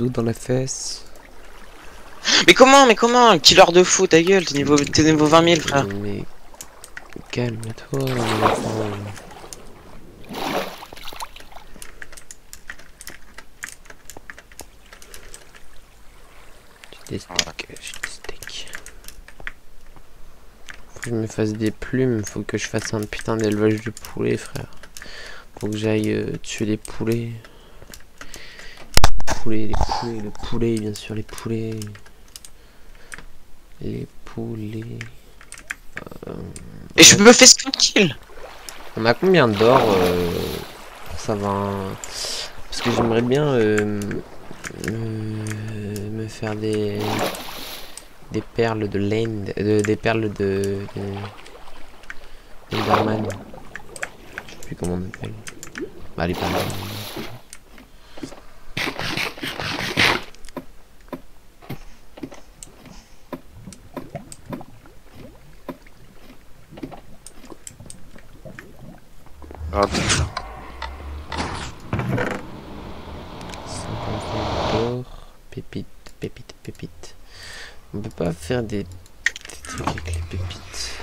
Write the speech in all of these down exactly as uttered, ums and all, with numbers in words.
zouzou dans la fesse. Mais comment, mais comment, killer de fou, ta gueule, t'es niveau, t'es niveau vingt mille, frère. Mais calme-toi, mon enfant. J'ai des steaks, j'ai des steaks. Faut que je me fasse des plumes, faut que je fasse un putain d'élevage de poulets, frère. Faut que j'aille euh, tuer les poulets. Les poulets, les poulets, les poulets, bien sûr, les poulets. Les poulets. Euh, Et je me fais tranquille. On a combien d'or euh, ça va hein. Parce que j'aimerais bien euh, euh, me faire des des perles de laine, de, des perles de d'Enderman. Je sais plus comment on appelle. Bah les perles. Ah, Pépite, pépite, pépite. On peut pas faire des, des trucs avec les pépites.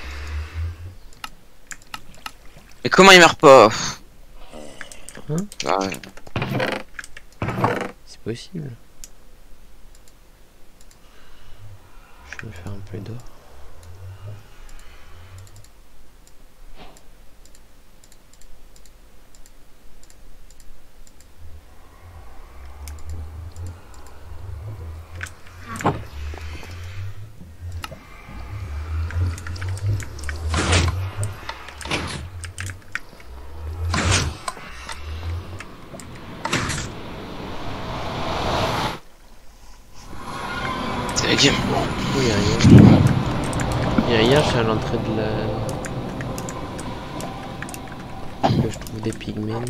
mais comment il meurt pas? Hein? Ah ouais. C'est possible. Je vais me faire un peu d'or. C'est la game. Il n'y a rien. Il n'y a rien, je suis à l'entrée de la... Là, je trouve des pigments.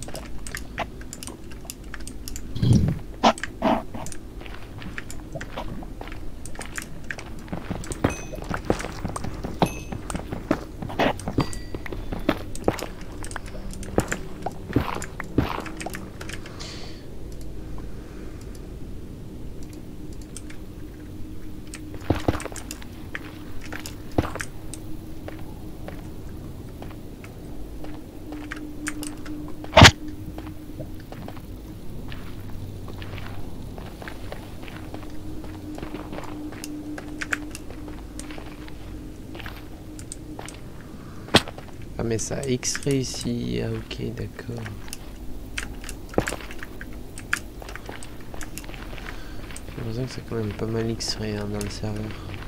Ah mais ça X-ray ici, ah ok d'accord. J'ai l'impression que c'est quand même pas mal X-ray hein, dans le serveur.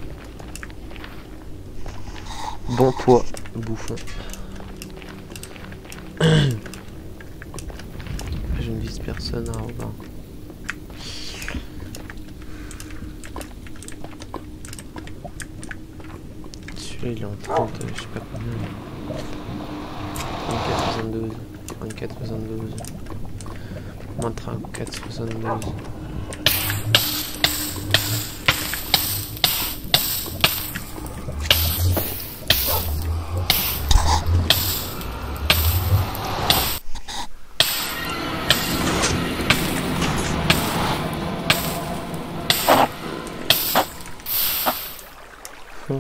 Bon toi, bouffon. Je ne vise personne à Robin. Celui-là il est en trente, je sais pas combien. trente-quatre soixante-douze, trente-quatre soixante-douze, moins trente-quatre soixante-douze. Hum.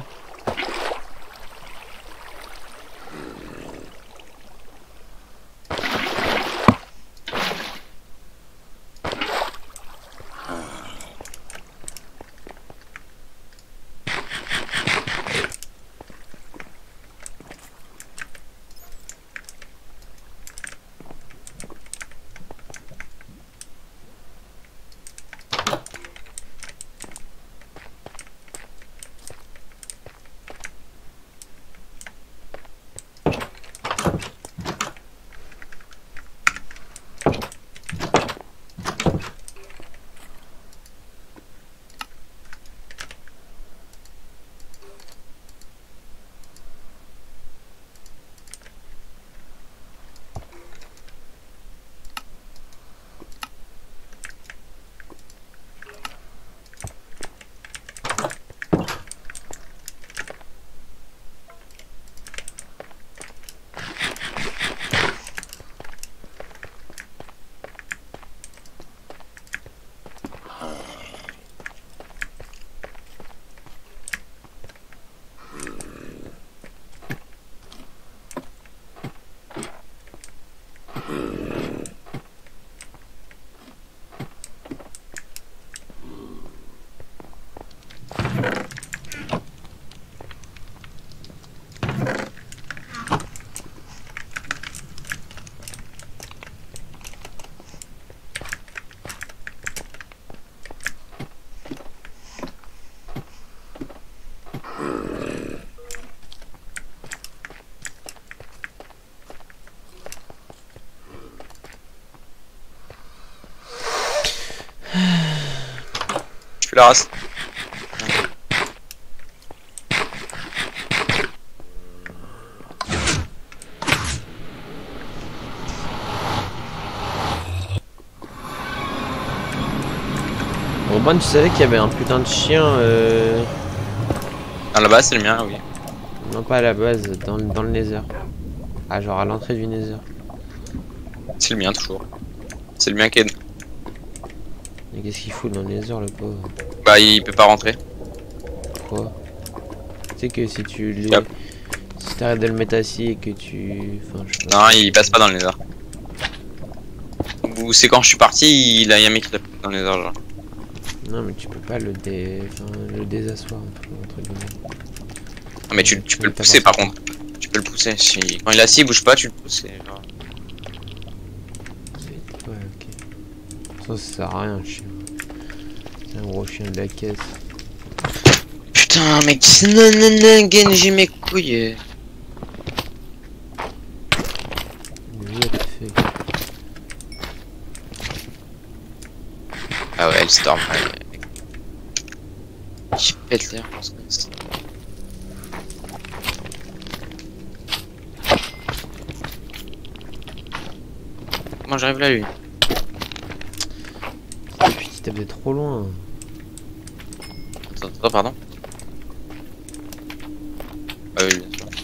fais la race. Bon, ben, tu savais qu'il y avait un putain de chien. Euh... Ah, là-bas, c'est le mien, oui. Non, pas à la base, dans, dans le Nether. Ah, genre à l'entrée du Nether. C'est le mien, toujours. C'est le mien qui est. Mais qu'est-ce qu'il fout dans le Nether, le pauvre? Bah, il peut pas rentrer. Pourquoi? Tu sais que si tu le... Yep. Si t'arrêtes de le mettre assis et que tu... Enfin, je sais pas. Non, il passe pas dans le Nether. Ou c'est quand je suis parti, il a y a un mec qui l'a pris dans le Nether, genre. Non, mais tu peux pas le dé... Enfin, le désasseoir, entre guillemets. Ah, mais tu, tu peux le pousser par contre. Tu peux le pousser. Si... Quand il est assis, il bouge pas, tu le pousses. Genre... Ouais, ok. Ça, ça sert à rien, le chien. C'est un gros chien de la caisse. Putain, mec, non, non, non, gain, j'ai mes couilles. What fait. Ah ouais, elle storm. Ouais. Je pète l'air, je pense que c'est. Comment j'arrive là, lui? Et puis tu tapais trop loin. Attends, attends, pardon. Ah oui, bien sûr.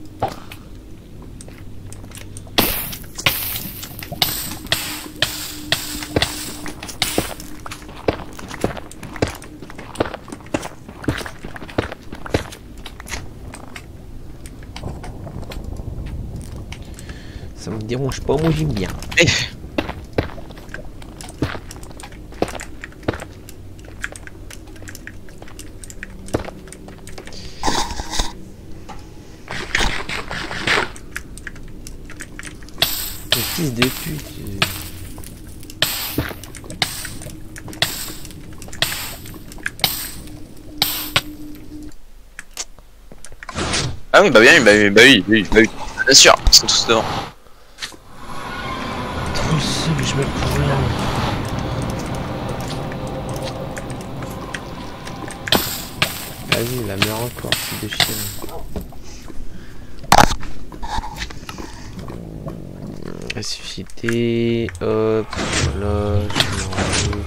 Ça me dérange pas, moi j'aime bien. Eh. Le fils de pute. euh. Ah oui, bah bien, bah oui, bah oui, bah oui, bah oui. Bien sûr, ils sont tous devant. Trop le seum, je me pour rien. Vas-y, la mère encore, c'est de chien. Ressuscité, hop, voilà, je m'en rajoute.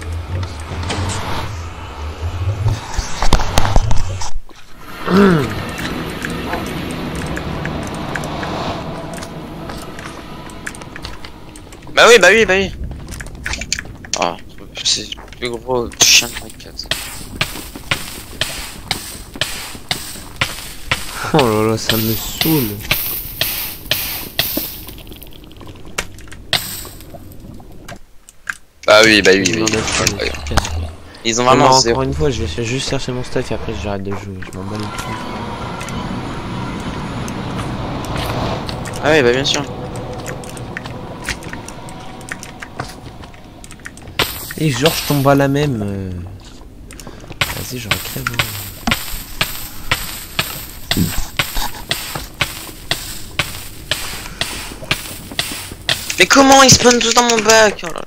Bah oui, bah oui, bah oui. Ah, c'est le plus gros chien de la case. Oh là là, ça me saoule. Bah oui, bah oui, Ils oui. m'en donnent pas des trucs. Ils ont Vraiment, vraiment encore zéro. une fois, je vais juste chercher mon stuff et après j'arrête de jouer. Je m'en bats les couilles. Ah oui, bah bien sûr. Et genre, je tombe à la même. euh. Vas-y, j'aurais crève. hein. Mais comment ils spawnent tous dans mon bac? Oh là là.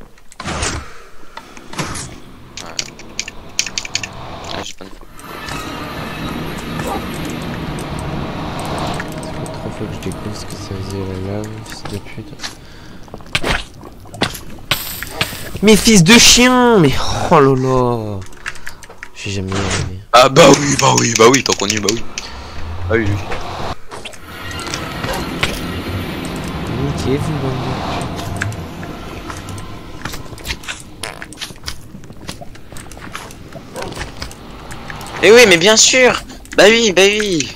Ouais. Ah, j'ai pas de... Ça fait trois fois que je découvre ce que ça faisait la lave, fils de pute. Mais fils de chien! Mais oh là là! J'ai jamais aimé. Ah bah oui, bah oui, bah oui, tant qu'on y est, bah oui. Bah oui, oui. Niquez-vous, bande de Eh oui, mais bien sûr. Bah oui, bah oui.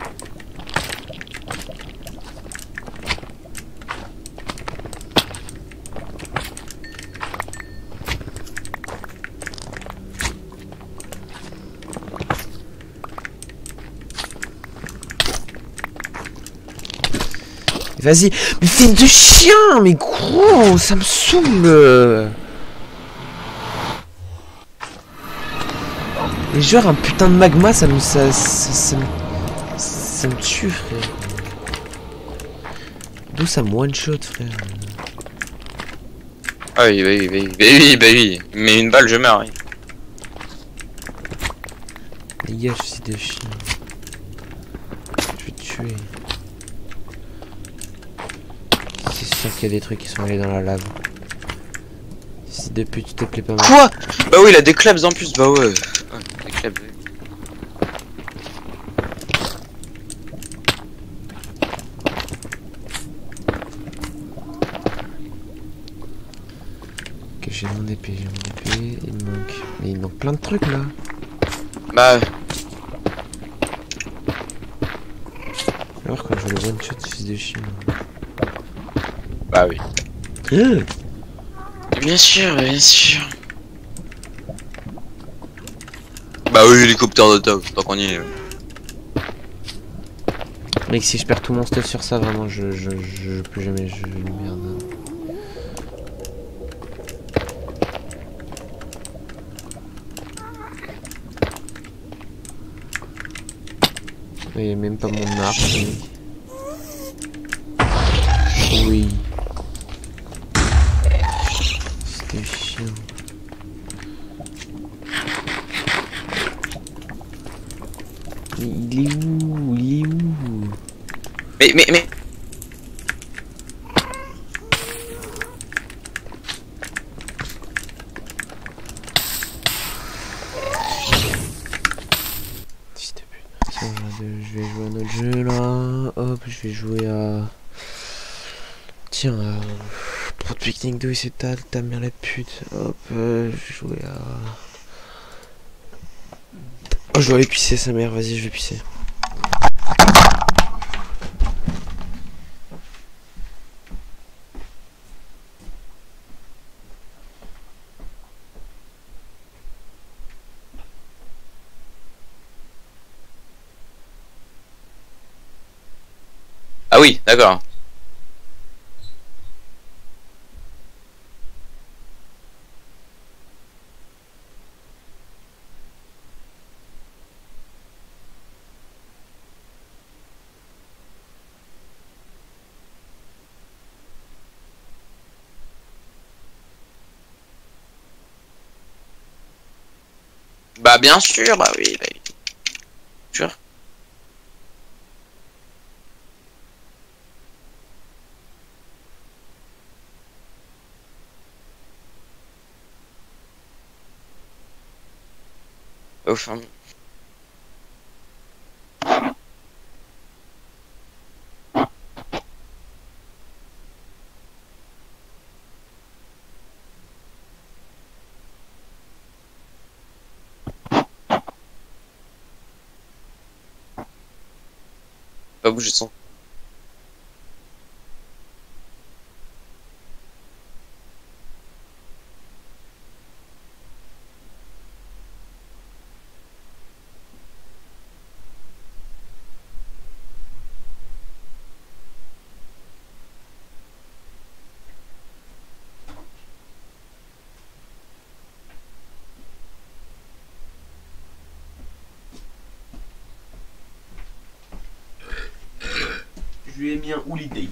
Vas-y, mais fils de chien, mais gros, ça me saoule. Et genre un putain de magma, ça me, ça, ça, ça me, ça me tue, frère. D'où ça me one shot, frère. Ah oui, bah oui, bah oui, bah oui, bah oui. Mais une balle, je meurs. Oui. Dégage, c'est des chiens. Je vais te tuer. C'est sûr qu'il y a des trucs qui sont allés dans la lave. Si depuis tu te plais pas mal. Quoi? Bah oui, il a des claps en plus, bah ouais. Ouais, des claps. Ok, j'ai mon épée, j'ai mon épée. Il me manque. Mais il manque plein de trucs là. Bah. Alors quand je le one shot, fils de chien. Bah oui. Mmh. Bien sûr, bien sûr. Bah oui, hélicoptère de top, tant qu'on y est. Mec, si je perds tout mon stuff sur ça, vraiment, je, je, je, je peux jamais jouer une merde. Il n'y a même pas mon arc. Oui. C'était chiant. Mais il est où? Il est où? Mais, mais, mais. Fils de pute. Tiens, je vais jouer à notre jeu là. Hop, je vais jouer à. Tiens, euh... pour de Picnic deux, c'est ta, ta mère la pute. Hop, euh, je vais jouer à. Oh, je dois aller pisser sa mère, vas-y, je vais pisser. Ah oui, d'accord. Bah bien sûr, bah oui, bah oui. Sûr. Enfin. Pas bouger de son. Je lui ai mis un holiday.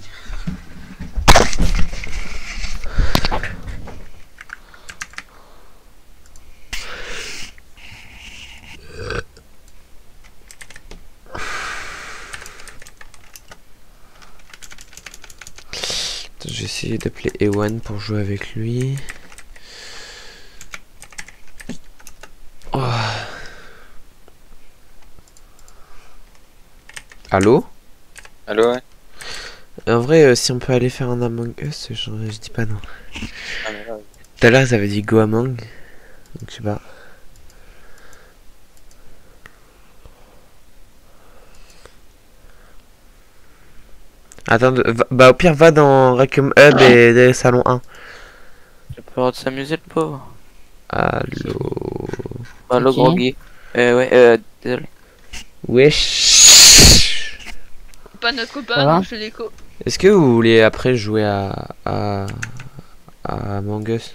Je vais essayer d'appeler Ewan pour jouer avec lui. Oh. Allô? Allô, ouais. En vrai, euh, si on peut aller faire un Among Us, je, je dis pas non. Ah, mais là, Tout à l'heure, ils avaient dit Go Among. Donc je sais pas. Attends, va, bah au pire, va dans Rackham Hub et, et Salon un. J'ai peur de s'amuser le pauvre. Allô? Bah, le qui gros Guy. Euh, ouais, euh, désolé. Wesh. Pas notre Ça copain, va donc je fais l'écho. Est-ce que vous voulez après jouer à, à, à Among Us?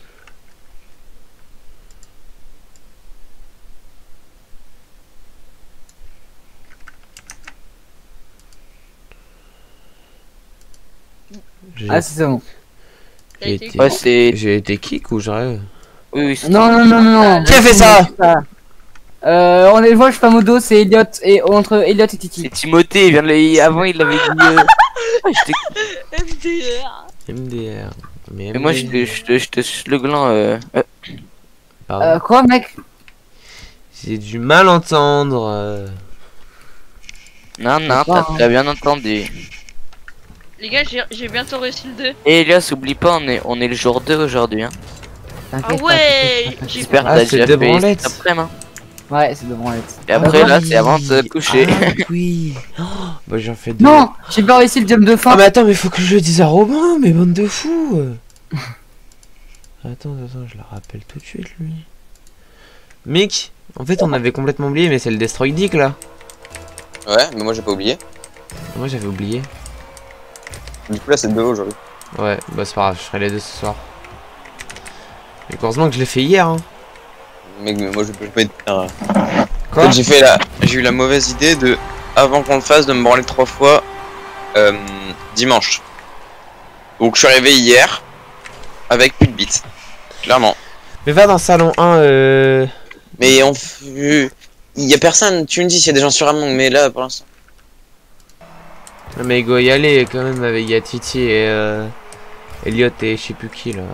J'ai Ah, c'est bon. T'as j'ai été été, Ouais, c'est. j'ai été kick ou je rêve? Oui, oui, c'est. Ah, Non, non, non, non, non. Qui a fait ça? Euh, on est, moi je suis pas modo, c'est Elliot et entre Elliot et C'est Titi. Timothée, il vient de le- avant il avait dit. Euh... ah, j'étais- M D R. M D R. Mais, Mais moi j'étais j'étais j'étais le gland. Euh... euh, Pardon. Euh, quoi mec? J'ai du mal à entendre. euh. Non, non, pas, t'as hein. t'as bien entendu. Les gars, j'ai j'ai bientôt réussi le deux. Et Elias, oublie pas, on est, on est le jour deux aujourd'hui. Hein. Ah T'inquiète pas, ouais. t'inquiète J'ai J'espère que Ah, t'as c'est déjà de fait branlette. cet après-midi. hein. pas. Ouais, c'est de branlette. Et après Ah, là, oui. c'est avant de se coucher. Ah oui. Oh, bah j'en fais deux. Non, j'ai pas réussi le jump de Ah fin. mais attends, mais faut que je le dise à Robin, mais bande de fous. Attends, attends, je le rappelle tout de suite lui. Mick, en fait on avait complètement oublié, mais c'est le Destroy Dick là. Ouais, mais moi j'ai pas oublié. Moi j'avais oublié. Du coup là c'est deux aujourd'hui. Ouais, bah c'est pas grave, je ferai les deux ce soir. Et heureusement que je l'ai fait hier. Hein. Mec, mais moi je peux pas être. euh, Quoi En fait, j'ai fait la, j'ai eu la mauvaise idée de, avant qu'on le fasse, de me branler trois fois euh, dimanche. Donc je suis arrivé hier avec plus de bits, clairement. Mais va dans salon un. Euh... Mais on, f- il y a personne. Tu me dis s'il y a des gens sur Among, mais là pour l'instant. Non, mais il doit y aller quand même avec Yatiti et euh... Elliot et je sais plus qui là.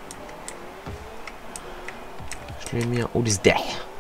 Je lui ai mis un All is Dead.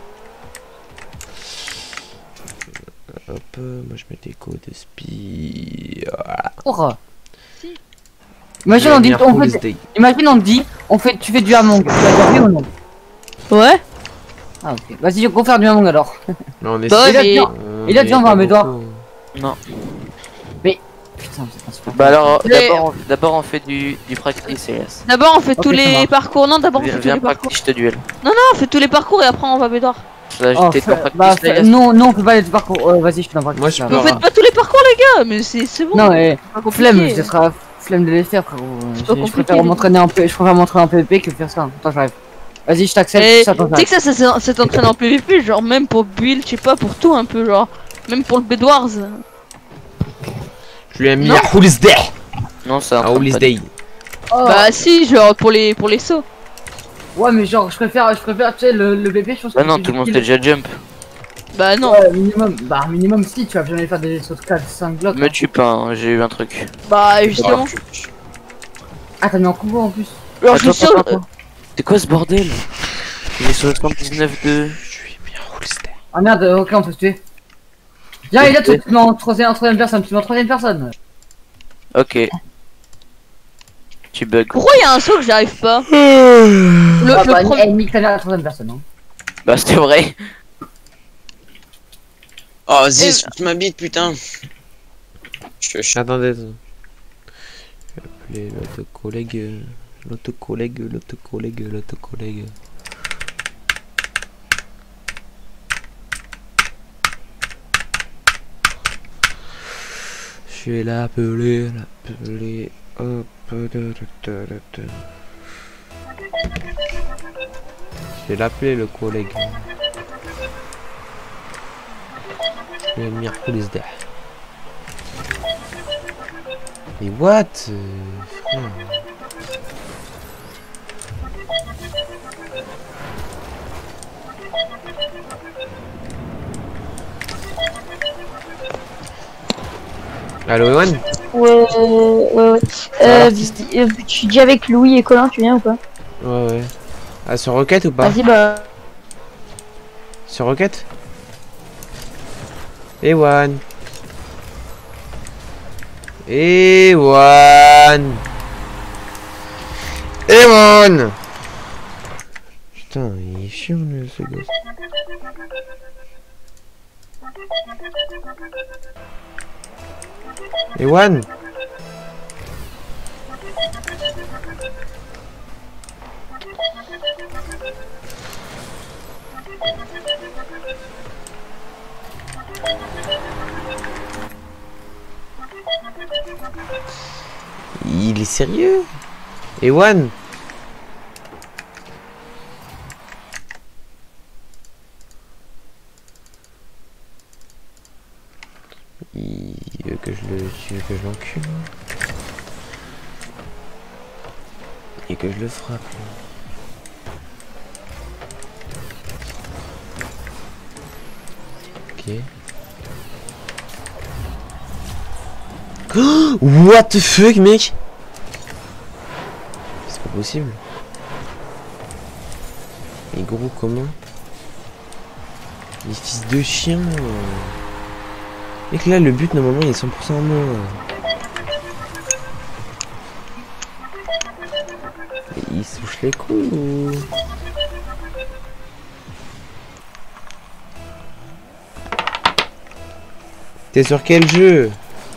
Hop, euh, moi je mets des codes de spi. Voilà. Pour. Si. Imagine on dit, Je vais on mettre All is fait, Dead. imagine on te dit, on fait, tu fais du Among. Tu vas dire oui ou non? Ouais. Ah ok. Vas-y, on va faire du Among alors. Non, on est Bah, six. mais- On il a est dit on pas va, mais toi. beaucoup. Non. Putain, c'est pas super. Bah alors, Mais- d'abord, on- d'abord on fait du, du practice, Elias. D'abord on fait Ok, tous ça les marche. parcours. Non, d'abord on Viens, fait tous viens les parcours. practice, je te duel. Non, on fait tous les parcours et après on va bédard. Là, Oh, j'étais fais- en practice, bah, là, fais- Elias. non, non, on peut pas aller du parcours. Euh, Vas-y, je fais n'importe Moi, je quoi. peux Vous pas. faites pas tous les parcours les gars, mais c'est c'est bon. Non, mais c'est pas compliqué. flemme, ce sera flemme de les faire, frérot. Je, pas je compliqué, préfère les m'entraîner en P- je préfère m'entraîner en P V P que faire ça. Attends, j'arrive. Vas-y, je t'accepte. Et ça, attends, tu sais que ça, ça c'est- c'est entraîné en P V P, genre même pour build, je sais pas, pour tout un peu, genre. Même pour le Bedwars. Je lui ai mis Non. un All is Dead. Non, ça. Un All is Dead. Oh, Bah si, genre pour les pour les sauts. ouais, mais genre, je préfère, je préfère, tu sais, le, le P V P, je pense Bah que non, c'est tout le monde utile. fait déjà jump. Bah non. Ouais, minimum. Bah, minimum, si, tu vas jamais faire des sauts de quatre, cinq blocs. Me hein. tue pas, hein, j'ai eu un truc. Bah justement. Ah, t'as mis en combo en plus. Alors je Attends, suis sûr. attends, attends. C'est quoi ce bordel? Il est soixante-dix-neuf de. Je lui ai mis un All is Dead. Ah merde, ok, on peut se tuer. Viens, il a tu te mets en troisième, en troisième personne, tu te mets en troisième personne. Ok. Tu bugs. Pourquoi il y a un saut que j'arrive pas? Le, Ah, le bah, premier- eh, nique ta mère, la troisième personne. Hein. Bah c'était vrai. Oh vas-y, Eh, suce ma bite putain. Je, je- Attendez. attends. Je vais appeler l'autre collègue. euh, L'autre collègue, l'autre collègue, l'autre collègue. Je vais l'appeler, l'appeler. Hop. da, da, da, da, da. Je vais l'appeler le collègue. Je vais mis All is Dead. Mais what euh, frère. Allo Ewan? Ouais, ouais, ouais. Euh, euh, tu dis avec Louis et Colin, tu viens ou pas? Ouais ouais. Ah sur Rocket ou pas? Vas-y, bah. Sur Rocket? Ewan. Ewan. Ewan. Putain, il est chiant le ce gosse. Ewan. Il est sérieux? Ewan? Il veut que je le, il veut que je l'encule. Et que je le frappe. Ok. Oh, what the fuck, mec? C'est pas possible. Mais gros, comment? Les fils de chien. Mec, là, le but, normalement, il est cent pour cent à moi. Il souche les couilles ou... T'es sur quel jeu?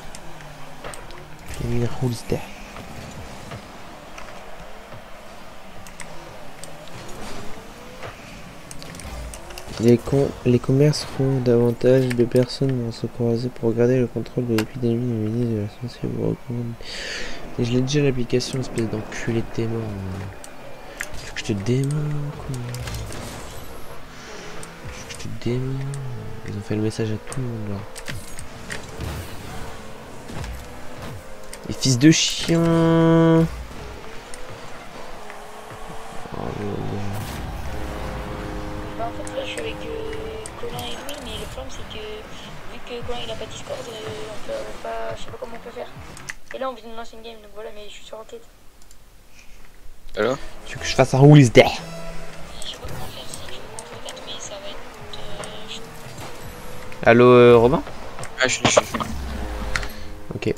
Les, com les commerces font davantage de personnes vont se croiser pour regarder le contrôle de l'épidémie. Le ministre de la Santé vous recommande. Et je l'ai déjà l'application, espèce d'enculé de démon. Faut que je te démon, quoi. Faut que je te démon. Ils ont fait le message à tout le monde là. Les fils de chien. Oh, bah en fait là je suis avec euh, Colin et Louis, mais le problème c'est que vu que Colin il a pas Discord, euh, on peut pas, je sais pas comment on peut faire. Et là on vient de lancer une game, donc voilà, mais je suis sur enquête. Allo? Tu veux que je fasse un release day? Je sais pas comment faire si tu montes enquête, mais ça va être... Euh, je... Allo euh, Robin? Ah je suis je suis. Ok.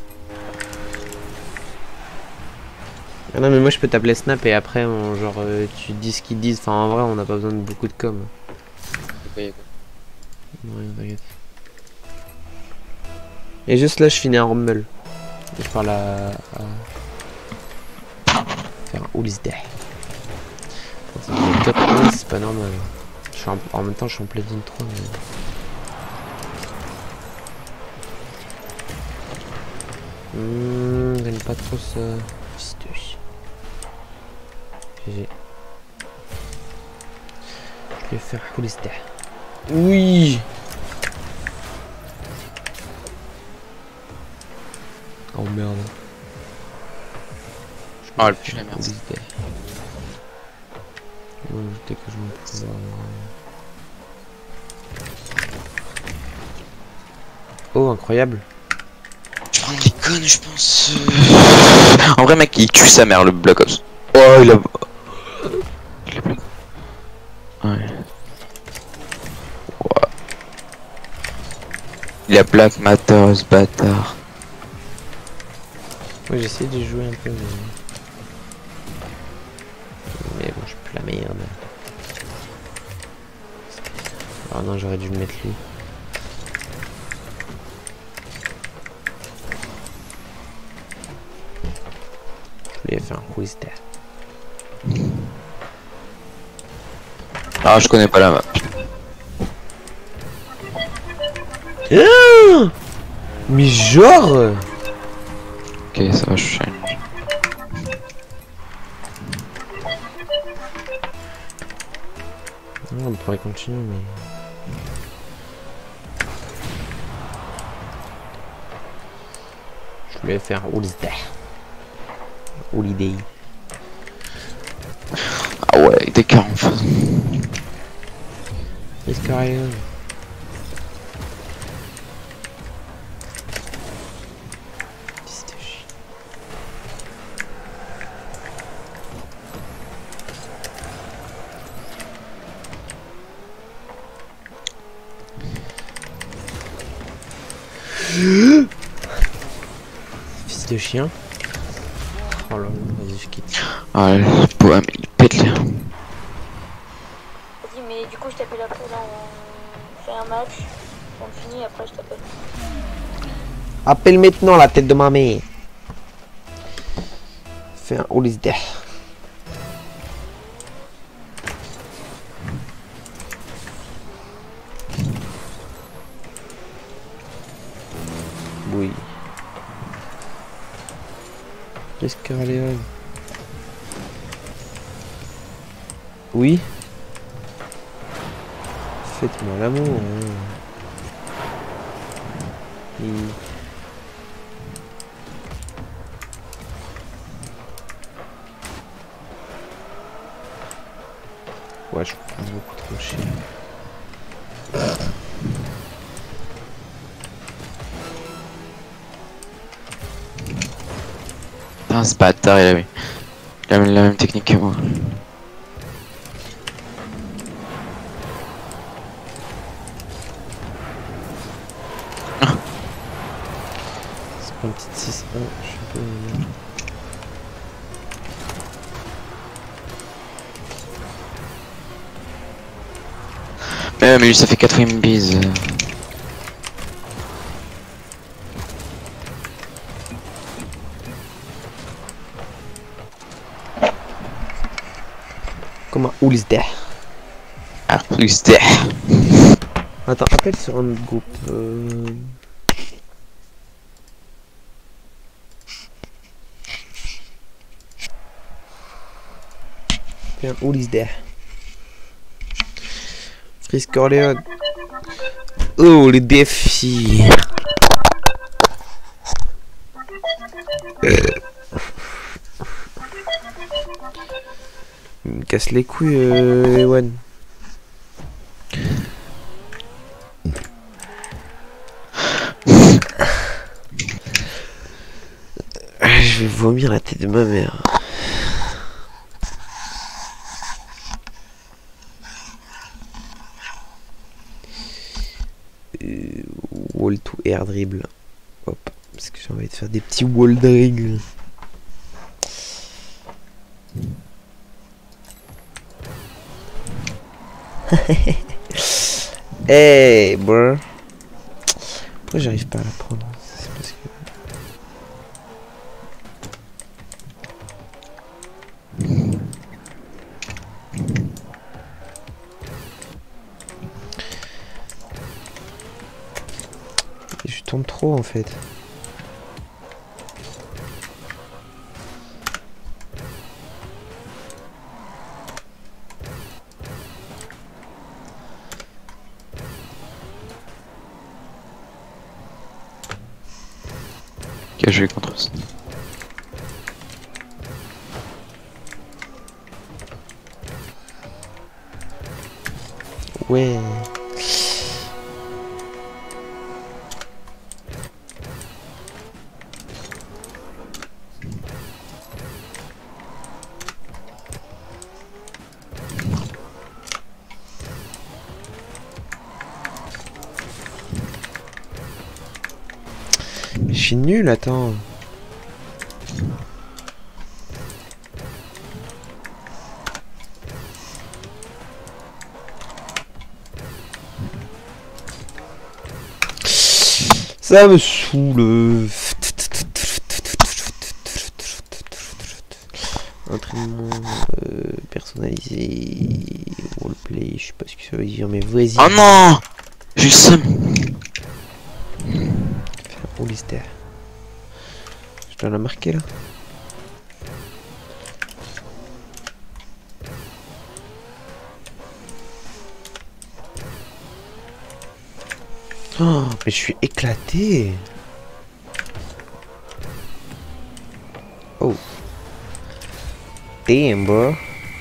Ah non mais moi je peux t'appeler Snap et après on, genre euh, tu dis ce qu'ils disent, enfin en vrai on n'a pas besoin de beaucoup de com. Okay, Non rien t'inquiète. Et juste là je finis un rumble. Et je parle à... à... faire un Ulysse Day. Ça fait top un, c'est pas normal. Je suis en... en même temps je suis en platine trois mais... Hum, j'aime pas trop ça. Fils de chien. G G. Je vais faire Ulysse Day. Oui. Oh merde. Oh le putain, merde. Non, dès que je me pouvoir... Oh, incroyable. Je prends des connes, je pense. En vrai, mec, il tue sa mère, le Black Ops. Oh, il a. Il a... Ouais. Wow. Il a Black Matter, ce bâtard. Moi ouais, j'essaie de jouer un peu, mais... Mais bon, je pue la merde. Ah non, j'aurais dû le mettre lui. Je lui ai fait un quiz there. Ah, je connais pas la map. Ah mais genre... Ok, ça va, je change. Non, on pourrait continuer, mais... Je lui ai fait un holiday. Holiday. Ah ouais, des quarante en face. Qu'est-ce qu'il y a? Fils de chien. Oh là là, vas-y, je quitte. Ah, le poème, il pète là. Vas-y, mais du coup je t'appelle après, là on fait un match, on finit, après je t'appelle. Appelle maintenant la tête de ma mère. Fais un holiday. Oui. Qu'est-ce qu'il y a? Oui. Faites-moi l'amour. Hein. Et... Ouais, je prends beaucoup trop cher. Ah, ce bâtard, il avait la, la même technique que moi. C'est pas une petite six un, je suis un peu... Mais, mais lui, ça fait quatre fois une bise. Comment où is there? Ah, plus there. Attends, appelle sur un autre groupe. Euh... Tiens, où is there? Frisk Orléans. Oh, les défis. Il me casse les couilles, euh, Ewan. Je vais vomir la tête de ma mère. Euh, wall to air dribble. Hop. Parce que j'ai envie de faire des petits wall dribble. Hey, bro. Pourquoi j'arrive pas à la prendre? C'est parce que... Je tombe trop en fait. Ok, je vais contre ça. Ouais. Je suis nul, attends. Ça me saoule. Entraînement euh, personnalisé, roleplay, je sais pas ce que ça veut dire, mais vas-y. Oh non! J'ai le seum. Où est-ce que je dois la marquer là? Oh, mais je suis éclaté. Oh. Damn, bro.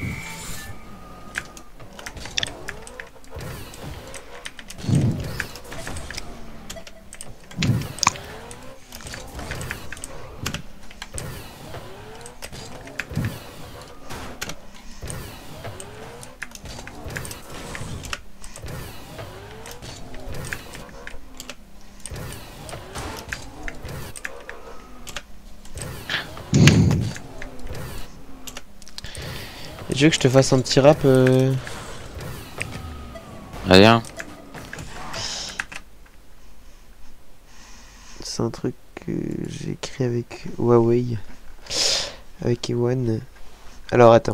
Tu veux que je te fasse un petit rap euh... Rien. C'est un truc que j'ai écrit avec Huawei, avec Ewan. Alors attends.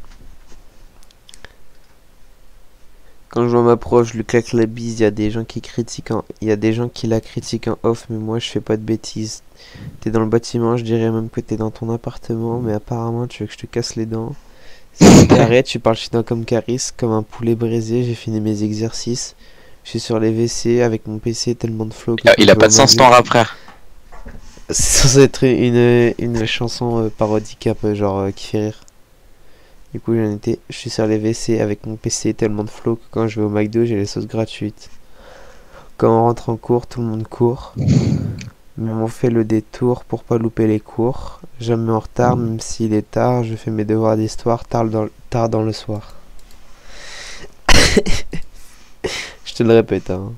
Quand je vois ma prof, je lui claque la bise. Il y a des gens qui critiquent en... Il y a des gens qui la critiquent en off, mais moi je fais pas de bêtises. T'es dans le bâtiment, je dirais même que t'es dans ton appartement, mais apparemment tu veux que je te casse les dents. Arrête, tu parles chinois comme Caris, comme un poulet brisé. J'ai fini mes exercices. Je suis sur les W C avec mon P C, tellement de flow que Il, il a pas de sens ton rap, frère. C'est censé être une, une chanson euh, parodique un peu genre euh, qui fait rire. Du coup j'en étais, je suis sur les W C avec mon P C, tellement de flow que quand je vais au McDo j'ai les sauces gratuites. Quand on rentre en cours, tout le monde court. Mais on fait le détour pour pas louper les cours. Jamais en retard, même s'il est tard. Je fais mes devoirs d'histoire tard dans, tard dans le soir. Je te le répète, hein.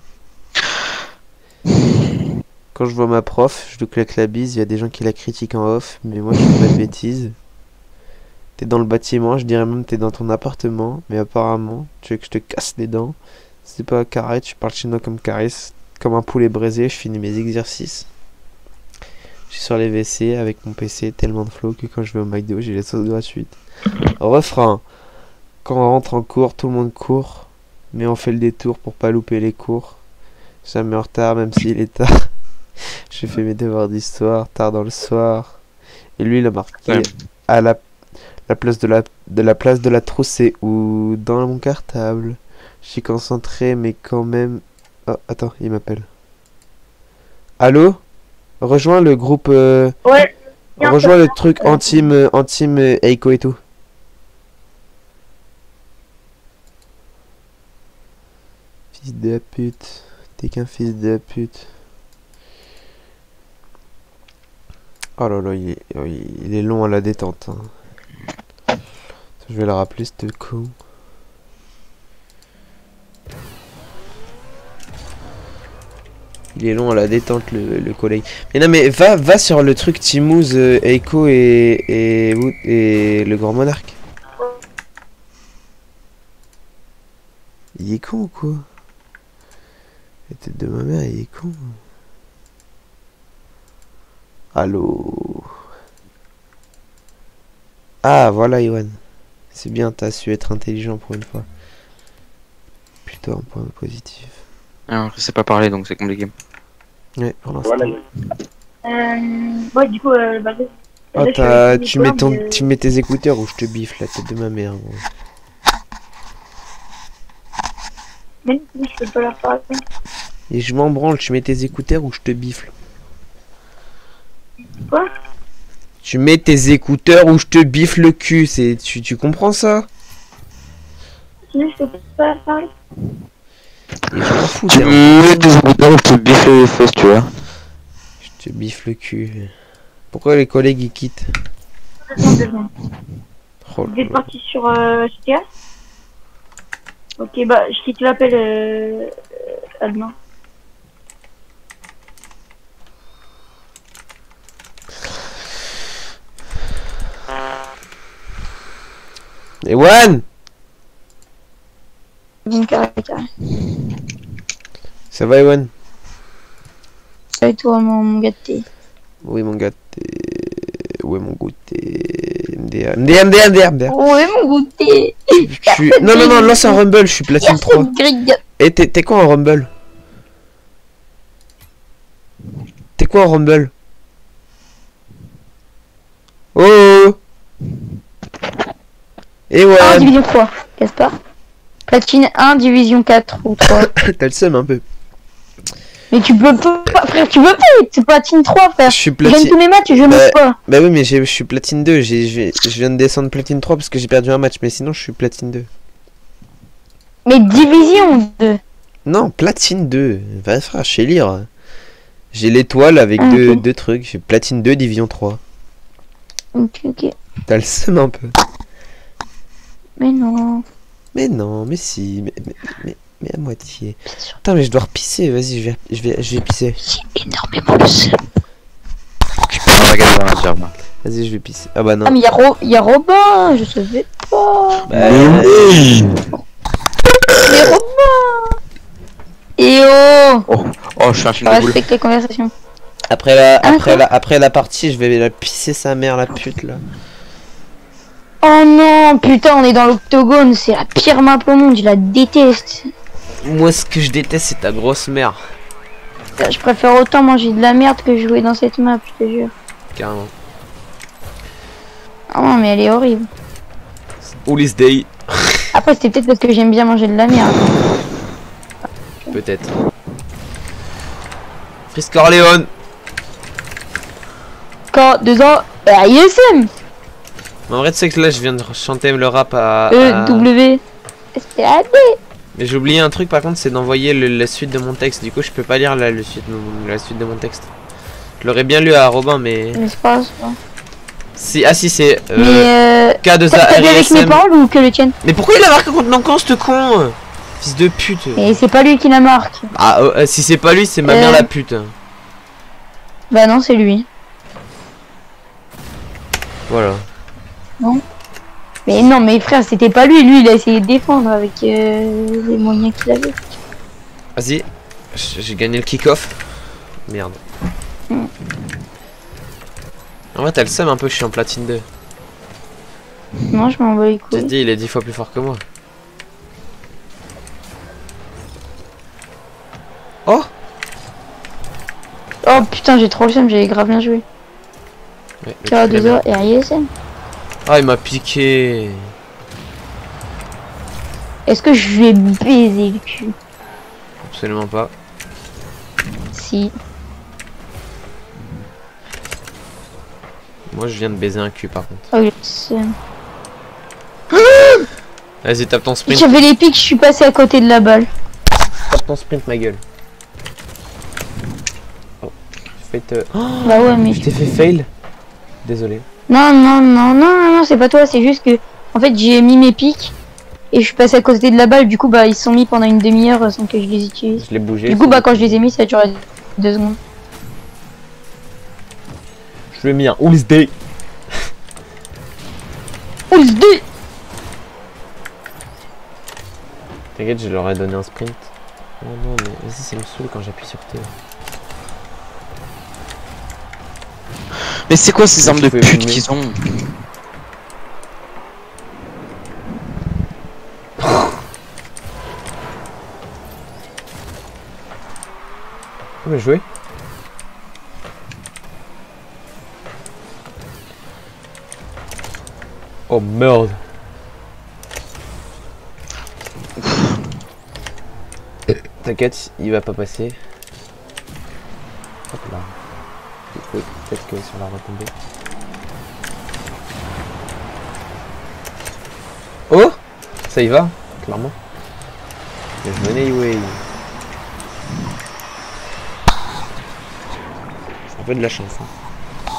Quand je vois ma prof, je lui claque la bise. Il y a des gens qui la critiquent en off, mais moi je fais pas de bêtises. T'es dans le bâtiment, je dirais même t'es dans ton appartement, mais apparemment, tu veux que je te casse les dents. C'est pas carré, tu parles chinois comme Caris, comme un poulet braisé. Je finis mes exercices. Je suis sur les W C avec mon P C, tellement de flow que quand je vais au McDo, j'ai les sauces gratuites. Refrain. Quand on rentre en cours, tout le monde court, mais on fait le détour pour pas louper les cours. Jamais en retard, même s'il est tard. J'ai fait mes devoirs d'histoire, tard dans le soir. Et lui, il a marqué ouais. à la, la place de la, de la place de la trousse, c'est où? Dans mon cartable. Je suis concentré, mais quand même... Oh, attends, il m'appelle. Allô? Rejoins le groupe... Euh... Ouais. Rejoins le truc anti-team anti Eiko et tout. Fils de la pute. T'es qu'un fils de la pute. Oh là là, il est, il est long à la détente. Hein. Je vais le rappeler, ce con. Il est long à la détente, le, le collègue. Mais non, mais va, va sur le truc Timouz, euh, Eiko et, et, et le grand monarque. Il est con ou quoi? La tête de ma mère, il est con. Allô? Ah, voilà, Iwan. C'est bien, t'as su être intelligent pour une fois. Plutôt un point positif. Alors, je sais pas parler, donc c'est compliqué. Ouais, pour l'instant. Voilà. Euh... Ouais, du coup, euh, bah, oh, t'as... Tu, mets ton... mais... tu mets tes écouteurs ou je te biffe la tête de ma mère. Gros. Mais je peux pas leur parler. Et je m'en branle, tu mets tes écouteurs ou je te bifle. Quoi? Tu mets tes écouteurs ou je te biffe le cul, c'est... Tu, tu comprends ça? Sinon je peux pas parler. Et je m'en fous. Tu mets tes écouteurs ou je te biffe les fesses, tu vois. Je te biffe le cul. Pourquoi les collègues ils quittent? Oh, vous êtes parti sur euh, G T A? Ok, bah je quitte l'appel euh, à demain. Ewan! Bien carré, carré. Ça va, Ewan? Ça va toi, mon, mon gâté? Oui, mon gâté. Ouais, mon goûter. M D A, M D A, M D A, M D A, M D A. Ouais, mon goûter. Suis... Non, non, non, lance un Rumble, je suis platine trois. Et t'es, t'es quoi en Rumble? T'es quoi en Rumble? Oh! Et ouais. un division trois, casse pas. Platine un, division quatre ou trois. T'as le seum un peu. Mais tu peux pas, frère, tu peux pas être platine trois, frère. Je suis platine. Je gagne tous mes matchs et je bah, mets pas. Bah oui, mais je suis platine deux. J'ai, je viens de descendre platine trois parce que j'ai perdu un match. Mais sinon, je suis platine deux. Mais division deux. Non, platine deux. Va, frère, je sais lire. J'ai l'étoile avec ah, deux, okay. deux trucs. J'ai platine deux, division trois. Ok, ok. T'as le seum un peu. Mais non. Mais non, mais si. Mais, mais, mais, mais à moitié. Putain, mais je dois repisser. Vas-y, je vais, je vais, je vais pisser. J'ai énormément le seum. Vas-y, je vais pisser. Ah bah non. Ah, mais y'a Ro y a Robin, je savais pas. Bah oui. Mais Robin. Et oh. Oh, oh je suis un film de boule. Respecte les conversations. Après la, ah, après la, après la partie, je vais la pisser sa mère, la pute là. Oh non, putain, on est dans l'octogone, c'est la pire map au monde, je la déteste. Moi, ce que je déteste, c'est ta grosse mère. Je préfère autant manger de la merde que jouer dans cette map, je te jure. Carrément. Ah non, mais elle est horrible. All is day. Après, c'était peut-être parce que j'aime bien manger de la merde. Peut-être. Frisk Orléans. Quand deux ans, à I S M. En vrai, tu sais que là, je viens de chanter le rap à... E, W, S T A D. Mais j'ai oublié un truc, par contre, c'est d'envoyer la suite de mon texte. Du coup, je peux pas lire la, le suite, la suite de mon texte. Je l'aurais bien lu à Robin, mais. Mais c'est pas grave, c'est pas grave. Si, ah si, c'est. Euh, Mais euh. K deux A T'as vu avec mes R I S M. paroles ou que le tien? Mais pourquoi il a marqué contre manquant, ce con? Fils de pute. Et c'est pas lui qui la marque. Ah, euh, si c'est pas lui, c'est ma Euh. mère la pute. Bah non, c'est lui. Voilà. Mais non, mais frère, c'était pas lui. Lui, il a essayé de défendre avec euh, les moyens qu'il avait. Vas-y. J'ai gagné le kick-off. Merde. Mm. En vrai, t'as le seum un peu, je suis en platine deux. Non, je m'en bats les Tu te couilles. dis, il est dix fois plus fort que moi. Oh! Oh putain, j'ai trop le seum, j'avais grave bien joué. Ouais, le K cul, deux A R I S M. Ah, il m'a piqué. Est-ce que je vais baiser le cul? Absolument pas. Si. Moi, je viens de baiser un cul par contre. Oh, le seum. Vas-y, tape ton sprint. J'avais les pics, je suis passé à côté de la balle. Tape ton sprint, ma gueule. Oh. J'ai fait. Euh... Oh, Bah ouais, mais. je t'ai fait fail. Désolé. Non, non, non, non, non, non, c'est pas toi, c'est juste que. En fait, j'ai mis mes pics. Et je suis passé à côté de la balle, du coup, bah, ils se sont mis pendant une demi-heure sans que je les utilise. Je l'ai bougé. Du coup, bah, quand je les ai mis, ça a duré deux secondes. Je lui ai mis un All is Day. Oh, le deux. T'inquiète, je leur ai donné un sprint. Oh non, mais vas-y, ça me saoule quand j'appuie sur T. Mais c'est quoi ces armes de Tu peux pute filmer. qu'ils ont? On va jouer. Oh merde. T'inquiète, il va pas passer. Hop là. Oui, peut-être que sur la retombée. Oh! Ça y va, clairement. Bien joué, Neyway. Un peu de la chance. Hein.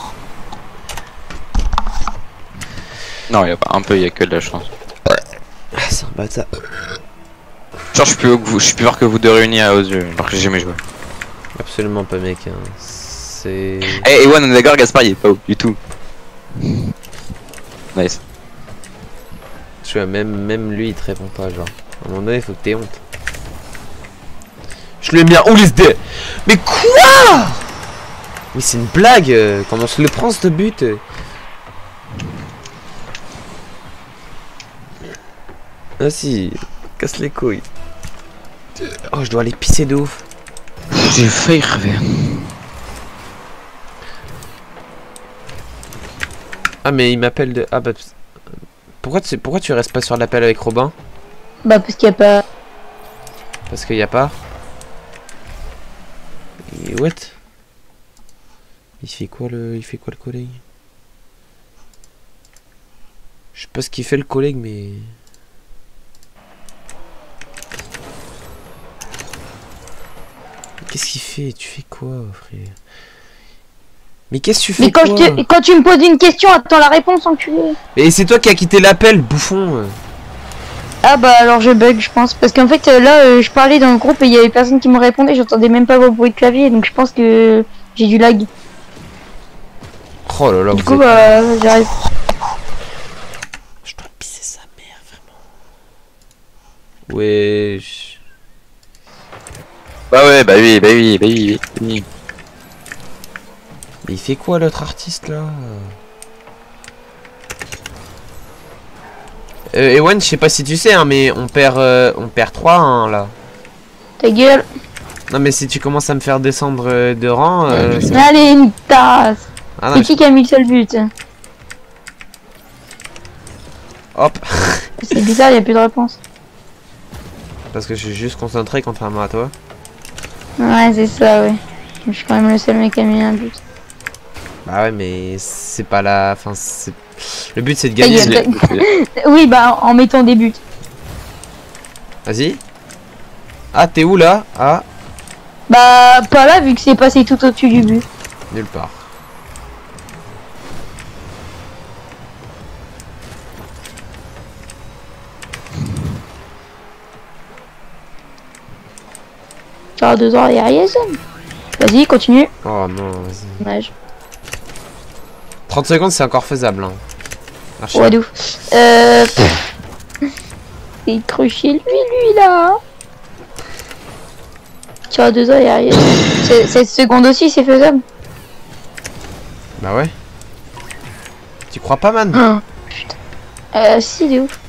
Non, il y a pas un peu, il y a que de la chance. Ah, c'est un bâtard. Genre, je suis plus, haut que vous, je suis plus fort que vous deux réunis à aux yeux, alors que j'ai jamais joué. Absolument pas, mec. Hein. C'est. Eh, Ewan, on est d'accord, Gaspard, il est pas haut du tout. Nice. Je vois, même, même lui, il te répond pas, genre. À un moment donné, il faut que t'aies honte. Je lui ai mis un All is Day. Mais quoi? Mais c'est une blague. euh, Comment se le prend, ce but? euh. Ah si, casse les couilles. Oh, je dois aller pisser de ouf. J'ai failli crever. Ah mais il m'appelle de... Ah bah... Pourquoi tu, pourquoi tu restes pas sur l'appel avec Robin? Bah, parce qu'il y a pas. Parce qu'il y a pas... Et what? Il fait quoi le... Il fait quoi le collègue? Je sais pas ce qu'il fait le collègue mais... Qu'est-ce qu'il fait? Tu fais quoi, frère? Mais qu'est-ce que tu fais? Mais quand, quoi je te... quand tu me poses une question, attends la réponse, enculé. Mais c'est toi qui as quitté l'appel, bouffon. Ah bah alors je bug, je pense. Parce qu'en fait, euh, là, euh, je parlais dans le groupe et il y avait personne qui me répondait. J'entendais même pas vos bruits de clavier. Donc je pense que j'ai du lag. Oh là là, Du vous coup, êtes... bah, j'arrive. Je dois pisser sa mère, vraiment. Wesh. Bah ouais, bah oui, bah oui, bah oui, bah oui. Mais il fait quoi l'autre artiste là? Euh, Ewan, je sais pas si tu sais, hein, mais on perd, euh, on perd trois hein, là. Ta gueule. Non mais si tu commences à me faire descendre euh, de rang... Euh, ça- Allez, une tasse. Ah, non, C'est je- qui qui a mis le seul but? Hop. C'est bizarre, il y a plus de réponse. Parce que je suis juste concentré contrairement à toi. Ouais, c'est ça, ouais. Je suis quand même le seul mec qui a mis un but. Bah ouais mais c'est pas la... Enfin c'est... Le but c'est de Ta gagner. gueule, ta- Oui, bah en mettant des buts. Vas-y. Ah t'es où là? Ah. Bah, pas là, vu que c'est passé tout au-dessus du but. Nulle part. Ah, deux heures, y'a rien. Vas-y, continue. Oh non, vas-y. Dommage. trente secondes, c'est encore faisable. Hein. Archi. Ouais, d'où. Euh. Il est cru chez lui, lui, là. Tu as deux heures, y'a rien. seize secondes aussi, c'est faisable. Bah ouais. Tu crois pas, man? Oh, putain. Euh, si, de ouf.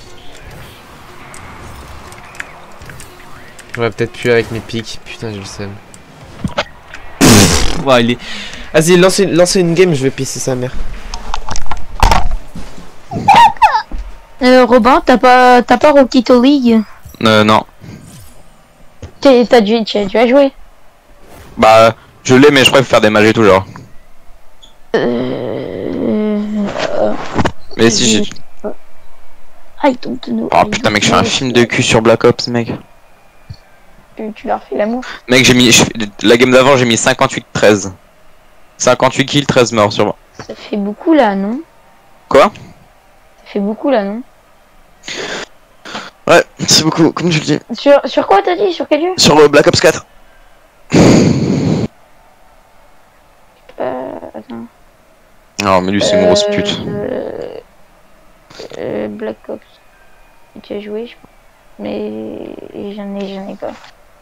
J'aurais peut-être pu avec mes pics. Putain, je le sais. Ouais, il est... Vas-y, lancez, lancez une game, je vais pisser sa mère. Euh, Robin, t'as pas, t'as pas Rockito League? Euh, non. T'as t'as dû, tu as dû à jouer. Bah, je l'ai, mais je préfère faire des mages et tout, genre. Euh... euh, Mais si j'ai... I don't know. Oh putain, mec, je fais un film de cul sur Black Ops, mec. Tu, tu leur fais l'amour. Mec, j'ai mis... je- La game d'avant, j'ai mis cinquante-huit treize. cinquante-huit kills, treize morts sur moi. Ça fait beaucoup là, non? Quoi? Ça fait beaucoup là, non? Ouais, c'est beaucoup, comme tu le dis. Sur, sur quoi t'as dit? Sur quel jeu? Sur le Black Ops quatre. Euh... Attends. Non, mais lui, c'est une grosse pute. Euh... euh, Black Ops. Tu as joué, je pense. Mais j'en ai, j'en ai pas.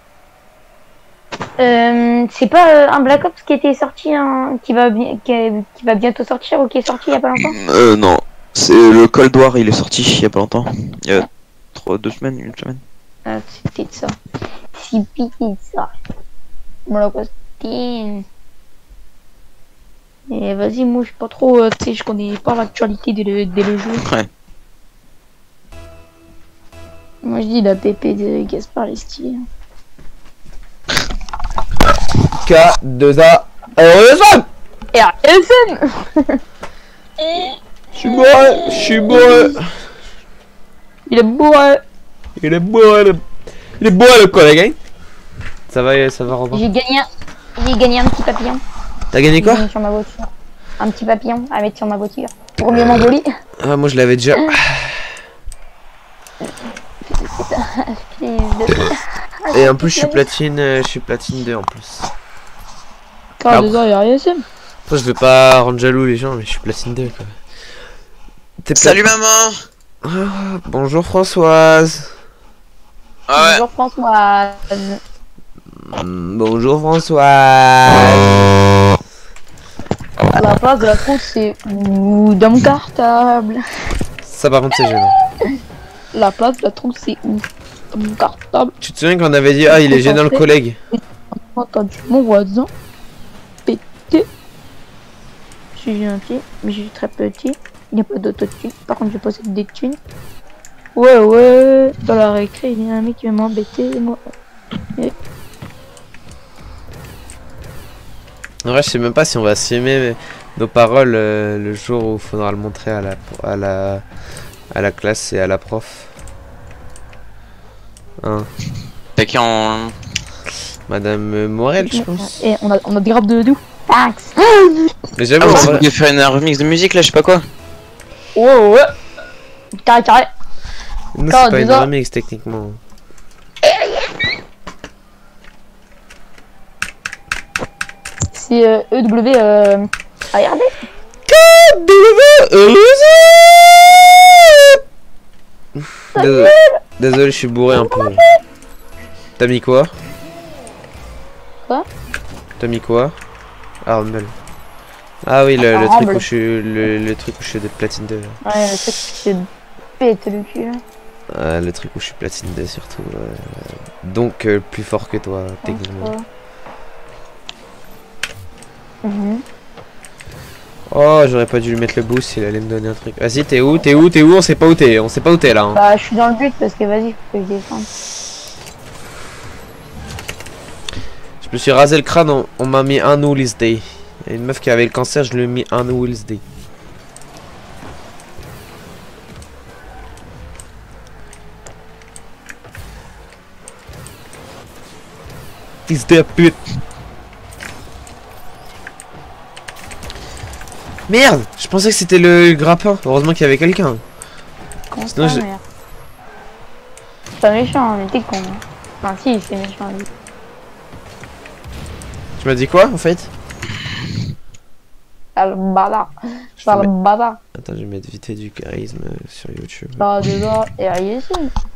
Euh, c'est pas euh, un Black Ops qui était sorti, hein, qui va bien, qui, est- qui va bientôt sortir ou qui est sorti il y a pas longtemps? Euh, non. C'est le Cold War, il est sorti il y a pas longtemps. Il y a trois, deux semaines, une semaine. Ah, c'était ça. C'est piqué ça. Voilà quoi, c'était. Et vas-y, moi je suis pas trop, euh, tu sais, je connais pas l'actualité dès le, dès le jeu. Ouais. Moi je dis la P P de Gaspard est stylée. K deux A. Heureusement. R S M. Je suis bourré, je suis bourré. Il est bourré. Il est bourré, le... Il est bourré, le collègue, hein. Ça va, ça va, Robin. J'ai gagné un... J'ai gagné un petit papillon. T'as gagné quoi? J'ai gagné sur ma voiture. Un petit papillon à mettre sur ma voiture. Pour mieux m'envoler. Ah, moi je l'avais déjà. Et en plus, je suis platine, euh, je suis platine deux en plus. Ah, deux heures, il y a R S M. Après, je veux pas rendre jaloux les gens, mais je suis platine deux quoi. T'es pla- Salut maman. Ah, bonjour Françoise. Ah ouais. Bonjour Françoise. Mm, bonjour Françoise. La place de la trousse, c'est où dans mon cartable. Ça par contre c'est gênant. La place de la trousse, c'est où dans mon cartable. Tu te souviens qu'on avait dit ah il est gênant le collègue. Entendu mon voisin pété. Je suis gentil, mais je suis très petit. Il n'y a pas d'autotune. Par contre, je possède des thunes. Ouais, ouais. Dans la récré, il y a un mec qui va m'embêter. Moi. Et... En vrai je sais même pas si on va assumer nos paroles euh, le jour où il faudra le montrer à la à la à la classe et à la prof. Hein. T'as qui en... Madame Morel je pense. Et on a, on a des grappes de doux. Thanks. Mais Ah, j'avoue vous en vrai- voulez faire une remix de musique là, je sais pas quoi. Ouais, ouais. Carré, carré. nous Quand c'est pas une deux ans- remix techniquement. C'est euh, E W. Euh... Regardez. Désolé, désolé, je suis bourré un peu. T'as mis quoi? Quoi? T'as mis quoi? Ah, Rumble. Ah oui, le, le Ah, truc Rumble. où je suis, le, le truc où je suis de platine deux. Là. Ouais, le truc qui se pète le cul. Là. Ah, le truc où je suis platine deux surtout. euh, Donc euh, plus fort que toi, techniquement. Mhm. Oh, j'aurais pas dû lui mettre le boost, il allait me donner un truc. Vas-y, t'es où? T'es où? T'es où? On sait pas où t'es, on sait pas où t'es là. Hein. Bah, je suis dans le but parce que vas-y, faut que je descende. Je me suis rasé le crâne, on, on m'a mis un Willis Day. Il y a une meuf qui avait le cancer, je lui ai mis un Willis Day. Fils de pute. Merde, je pensais que c'était le grappin. Heureusement qu'il y avait quelqu'un. Comment Sinon, ça, je- merde. C'est pas méchant, mais t'es con. Hein. Enfin, si, c'est méchant, lui. Tu m'as dit quoi en fait? Sale bâtard. Je Sale vais mettre- bâtard. Attends, je vais mettre vite fait du charisme euh, sur YouTube. Ça dedans, et rien ici.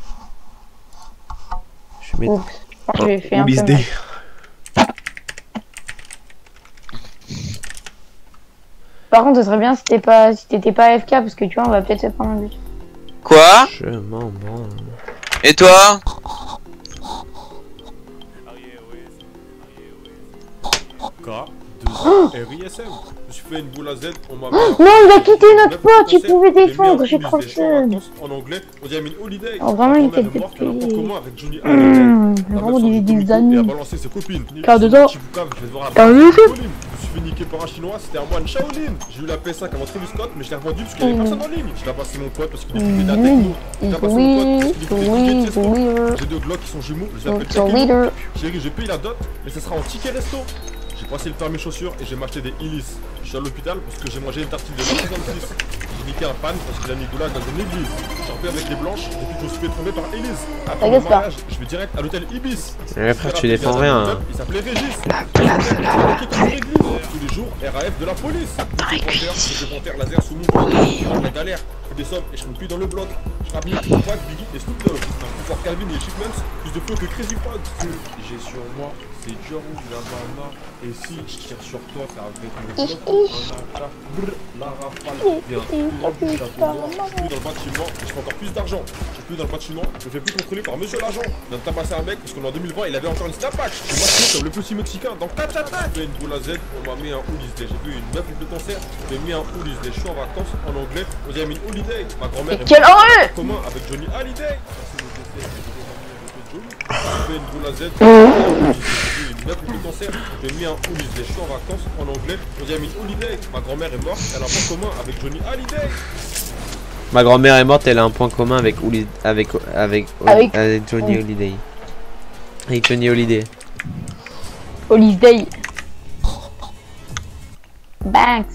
Je vais mettre Oups. Je vais faire un peu Ulysse mal. D. Par contre, ce serait bien si t'étais pas, si t'étais pas A F K, parce que tu vois, on va peut-être se prendre un but. Quoi? Je m'en branle. Et toi? K, deux R I S M. Je me suis fait une boule à Z, on m'a mis un- Non, il a quitté notre pote, il J'ai pouvait mis un défendre, j'ai Ulysse trop des le champs en seum. vacances, en anglais, on dit Amin Holiday. Oh, vraiment, Ma il grand-mère était est morte, elle a un point depuis- commun avec Johnny Hallyday. Mmh, La vraiment meuf sort des, du des comico et a amis. balancé ses copines. Car Sur dedans- un petit boucave, je vais devoir Car appeler dedans- Shaolin. Je me suis fait niquer par un chinois, c'était un moine Shaolin. J'ai eu la P S cinq avant Travis Scott, mais je l'ai revendu parce qu'il y avait Mmh. personne en ligne. Je l'ai passé mon pote parce qu'il Mmh. écoutait de la techno. Je It's l'ai passé mon pote oui, parce it's qu'il écoutait oui, D J it's Tiesto. weird. J'ai deux Glocks qui sont jumeaux, je les appelle It's a Tekino. leader. Chérie, j'ai payé la dot, mais ça sera en ticket resto. J'ai passé le permis chaussures et j'ai m'acheté des Illis. Je suis à l'hôpital parce que j'ai mangé une tartine de neuf soixante-six. J'ai niqué un pan parce qu'il a mis de l'ag dans une église. J'ai repris avec les blanches depuis que je me suis fait tromper par Elise. Après mon T'inquiète pas. mariage, je vais direct à l'hôtel Ibis. Ouais, frère, tu défends rien. Il s'appelait Régis. La classe là. Tous les jours, R A F de la police. J'ai des panthères laser sous mon bloc. La galère, je fais des sommes et je rentre plus dans le bloc. Je rappe mieux que Tupac, Biggie et Snoop Dogg. Plus fort Calvin et Shipmans, plus de flow que Crazy Frog. J'ai sur moi, c'est Dior ou la Mama. Et si je tire sur toi, c'est avec mon bloc. Brr, la rafale. Viens, courant du chapeau noir. Je suis plus dans le bâtiment et je fais encore plus d'argent. Je suis plus dans le bâtiment, je me fais plus contrôler par monsieur l'agent. On vient de tabasser un mec parce qu'en deux mille vingt, il avait encore une snapback. Je suis masqué comme le petit mexicain dans quatre attaques. J'ai fait une boule à Z, on m'a mis un Ulysse Day. J'ai vu une meuf de cancer, j'ai mis un Ulysse Day. Je suis en vacances en anglais, on dit Amin Holiday. Ma grand-mère est Quel morte horreur! en commun avec Johnny Hallyday. J'ai fait une boule à Z, j'ai vu une meuf de cancer, j'ai mis un Ulysse Day. Je suis en vacances en anglais, on dit Amin Holiday. Ma grand-mère est morte, elle a un point commun avec Johnny Hallyday. Ma grand-mère est morte, elle a un point commun avec Ulysse, avec, avec, Avec- avec Johnny Holiday. Avec Johnny Holiday. Police Day. Banks.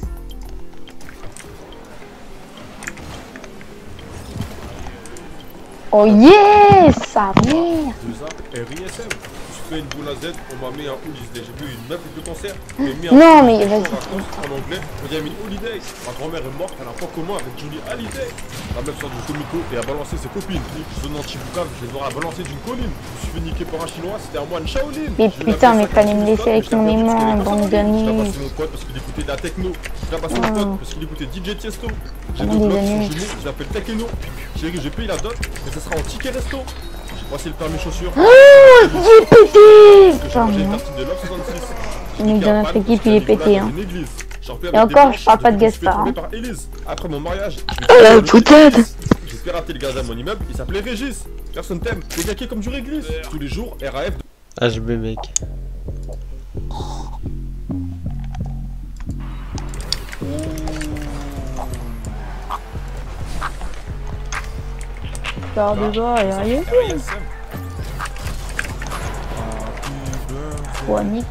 Oh yes, sa mère. deux A R I S M. Je fais une boule à Z, on m'a mis un Ulysse Day. J'ai vu une meuf de cancer, j'ai mis un Non, mais Ulysse Day. vas-y. Je suis en vacances en anglais, on dit Amin Holiday. Ma grand-mère est morte, elle a un point commun avec Johnny Hallyday. La meuf sort du comico et a balancé ses copines. Je suis dans Chibuka, je vais devoir la balancer d'une colline. Je me suis fait niquer par un chinois, c'était un moine Shaolin. Mais J'ai eu la putain, P S mais cinq fallait me Travis laisser Scott, avec mais je l'ai mon revendu parce qu'il y aimant, avait personne bande en ligne. Je l'ai d'amis. passé mon pote parce qu'il écoutait de la techno. Je l'ai passé mon Oh. pote parce qu'il écoutait D J Tiesto. J'ai Vraiment deux des blocs, amis. son jumeau, je l'appelle Tekeno. Chérie, j'ai payé la dot, mais ça sera en ticket resto. J'ai passé le permis chaussures. Oh, j'ai pété. J'ai mangé une Pardon. tartine de neuf soixante-six. Le mec de notre équipe, il est pété, hein. Et encore, je parle pas de Gaspard, hein. Par Élise. Après mon mariage, Oh la putain. j'ai piraté le gardien de mon immeuble, il s'appelait Régis. Personne t'aime, t'es gaqué comme du réglisse. Tous les jours, R A F. H B mec. Sors de joie et rien. Poignée.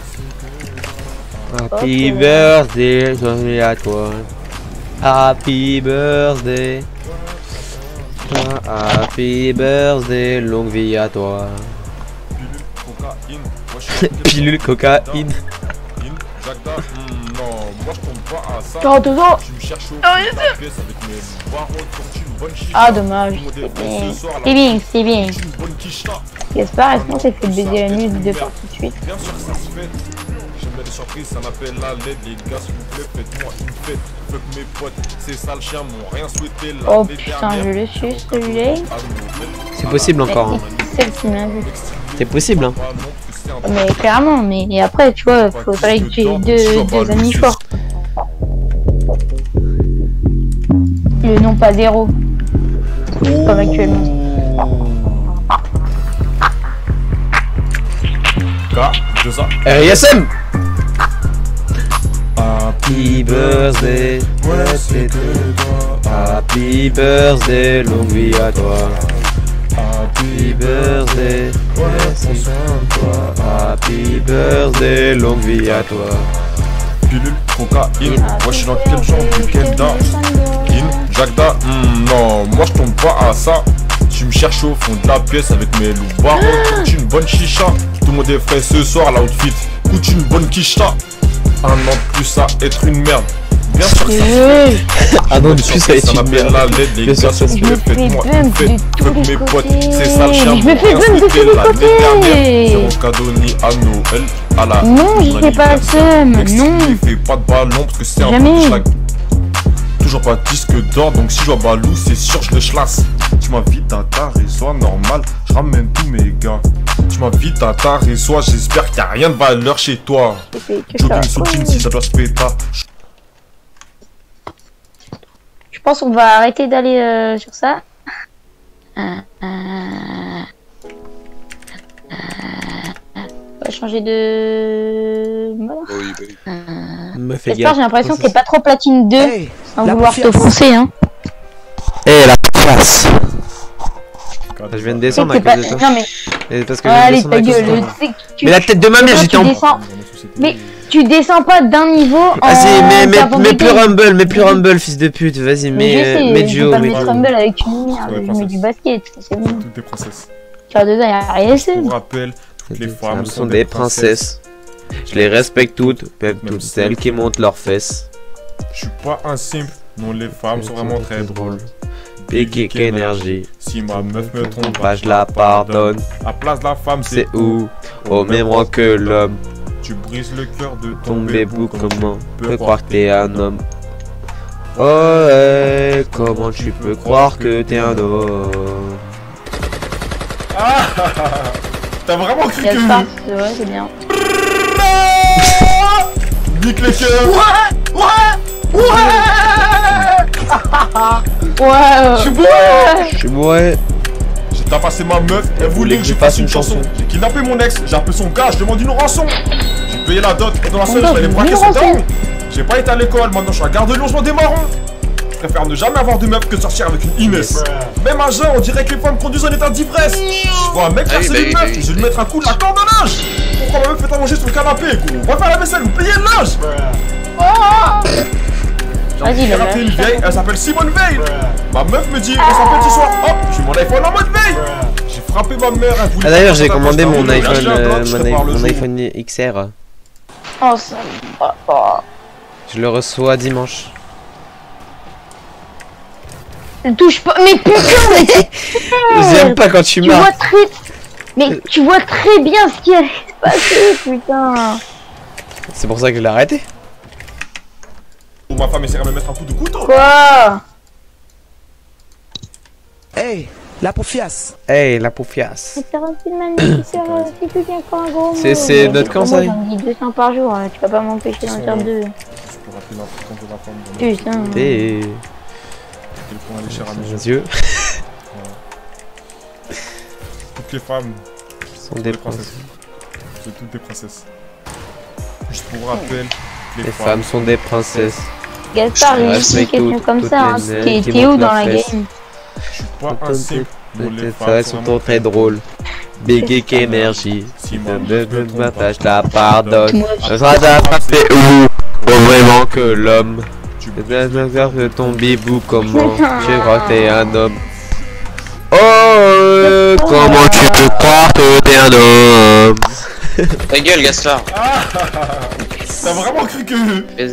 Happy Ok. birthday, joyeux à toi. Happy birthday. Happy birthday, longue vie à toi. Pilule, cocaïne. Moi je suis Pilule cocaïne. Cocaïne, Jacda, hmm, non, moi je tombe pas à ça. Sors de joie. Tu me cherches au fond de ta pièce avec mes barreaux de tortue, une bonne chicha. Ah dommage. Tout le monde C'est est bien. ce soir, là. C'est bien, c'est bien. Une bonne quiche là. Gaspard, est-ce qu'on s'est fait baiser la nuit deux fois tout de suite? Bien sûr que ça se fait. J'aime bien les surprises, ça m'appelle la l'aide. Les gars, s'il vous plaît, faites-moi une fête. Fuck mes potes, ces sales chiens m'ont rien souhaité. Oh putain, je le suis celui-là. C'est possible encore. Hein. C'est celle qui m'a vu. C'est possible hein. Mais clairement, mais après, tu vois, faudrait que j'ai deux, deux amis forts. Le nom pas zéro. Comme actuellement. K, deux A. R I S M. Happy birthday, birthday to toi. Happy birthday, longue vie à toi. Happy birthday, birthday to toi. Happy birthday, longue vie à toi. pilule, cocaïne. Ouais, je suis dans quel genre de quel da? In, Jagda, hmm, non, moi je tombe pas à ça. Tu me cherches au fond de la pièce avec mes loups barons. Coûte une bonne chicha. Tout le monde est frais ce soir, l'outfit. Coûte une bonne quicha. Un an de plus à être une merde. Bien sûr que ça. Un an de plus à être une merde. La lettre, les Bien sûr, gars, ça se c'est Je me fait. fais Faites-moi, bump faites, de tous faites les mes potes. côtés. C'est ça le chien. Je me fais Rien bump de tous c'était les l'année dernière. côtés. Zéro cadeau ni à Noël. À la Non, j'y fais pas le seum. Non. Fais pas de ballon parce que c'est un Jamais. peu de schlag. Toujours pas de disque d'or, donc si je vois Balou, c'est sûr je le chlasse. Tu m'invites à ta réseau normal, je ramène tous mes gars. Tu m'invites à ta réseau, j'espère qu'il y a rien de valeur chez toi. Jogging soutien si ça doit se péter. Je pense qu'on va arrêter d'aller euh, sur ça. Euh, euh, euh, on va changer de mode. Oui, oui. Euh, Me fait J'espère, gaffe. j'ai l'impression que c'est pas trop platine deux, Hey, sans la vouloir confiance. t'offenser, hein. Eh la classe. Je viens de descendre à C'est pas... cause de toi. Non mais, Et parce que ouais, je viens de allez, descendre ta à cause de gueule, toi. tu sais que tu... Mais la tête de ma mère, Quand j'étais tu en. descends... Mais tu descends pas d'un niveau en... Vas-y, mais, mais, perdant mais des plus games. Rumble, mais plus Rumble, fils de pute. Vas-y, Mais je mets, sais, euh, mets je Joe, vais pas mets mettre Joe. Rumble avec une merde, Ouais, je mets princesse. du basket, c'est bon. Toutes des princesses. Tu vois, dedans, y'a rien Je vous seul. rappelle, toutes les Les femmes femmes sont des princesses. Je les respecte toutes, même toutes celles qui montent leurs fesses. Je suis pas un simple, non les femmes sont vraiment très drôles. Big Geek Energy. Si ma meuf me trompe Bah, je la pardonne. La place de la femme C'est c'est où? Au même rang que l'homme. Tu brises le cœur de ton Ton bébou bébou, comment peux peut croire que t'es un homme? Oh, ouais, comment tu peux croire que t'es un homme? Ah t'as vraiment cru Y'a le que... farce, ouais, c'est bien. Nique les cœurs. Ouais, Je suis beau. Je suis bourré. J'ai tabassé ma meuf, elle voulait que je fasse une chanson. J'ai kidnappé mon ex, j'ai appelé son gars, je demande une rançon. J'ai payé la dot, et dans la seule, je vais aller braquer son daron. J'ai pas été à l'école, maintenant je suis à Gare de Lyon, je m'en démarre. Je préfère ne jamais avoir de meuf que de sortir avec une Inès. Même à jeun, on dirait que les femmes conduisent en état d'ivresse. Je vois un mec Ah oui, verser bah une oui, meuf, bah oui. je vais lui mettre un coup de la corde de linge. Pourquoi ma meuf fait à manger sur le canapé, gros? Va faire la vaisselle, vous payez le linge. Vas-y, J'ai le raté une meuf. vieille, elle s'appelle Simone Veil. Ma meuf me dit, on s'appelle ce soir. Hop, j'ai mon iPhone en mode veille. J'ai frappé ma mère, elle voulait... Ah d'ailleurs j'ai pas commandé quand je mon t'avoue, iPhone, j'ai acheté un euh, bloc, je mon, te i- parle le mon jour. iPhone X R. Oh, ça me va pas. Je le reçois dimanche. Ne touche pas, mais putain, mais J'aime pas quand tu tu vois marques. très... Mais tu vois très bien ce qui allait se passer, putain. C'est pour ça que je l'ai arrêté. Ma femme essaierait de me mettre un coup de couteau. Quoi? Hey, la confiance. Hey la poufiasse. Mais t'as reçu le manif, c'est euh, si tu tiens pas un gros mot. C'est- c'est Mais notre camp, moi, ça. J'en dis deux cents par jour, hein, tu vas pas m'empêcher d'en dire deux. Je peux rappeler l'importance de la femme dans notre Putain. T'es... quel point elle est chère à mes Mes yeux. yeux Toutes les femmes, sont des princesses. c'est toutes des princesses. Juste pour rappel, les, Les femmes sont des princesses. Gaspard, Je il dit une respecte question toutes- comme toutes ça, hein. les T'es mecs qui t'es où montent dans leurs la fesses. game? Je suis pas un simple, non les Les femmes femmes sont sont vraiment très drôles. Big Geek Energy. Si De ma de meuf me de trompe ma pas, tâche la pardonne. Moi, Je serai c'est où? Au vraiment que l'homme. tu Je vais faire de ton bibou comment? Putain. Je crois que t'es un homme. Oh, euh, comment tu peux croire que t'es un homme? Ta gueule, Gaslar. T'as vraiment cru que... Et-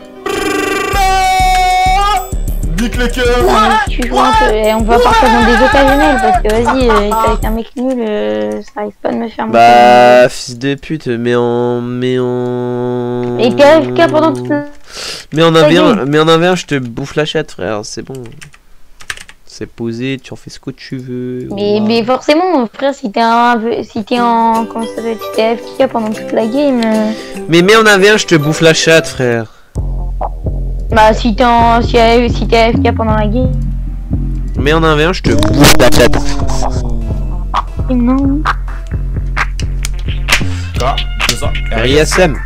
Nique les cœurs. tu joues un peu, et on va partir dans des occasionnels parce que vas-y, euh, avec un mec nul, euh, ça risque pas de me faire mon Bah, fils de pute, mais en. Mais en. Et t'es A F K pendant toute la... Mais en un v un, mais en un v un, je te bouffe la chatte, frère, c'est bon. C'est posé, tu en fais ce que tu veux. Mais, voilà. mais forcément, frère, si t'es un, si t'es en, comment ça s'appelle, si t'es A F K pendant toute la game, euh, Mais, mais en un v un, je te bouffe la chatte, frère. bah si t'es en, si, si t'es A F K pendant la game, Mais en un v un, je te bouffe la chatte. non. K, deux A, R I S M.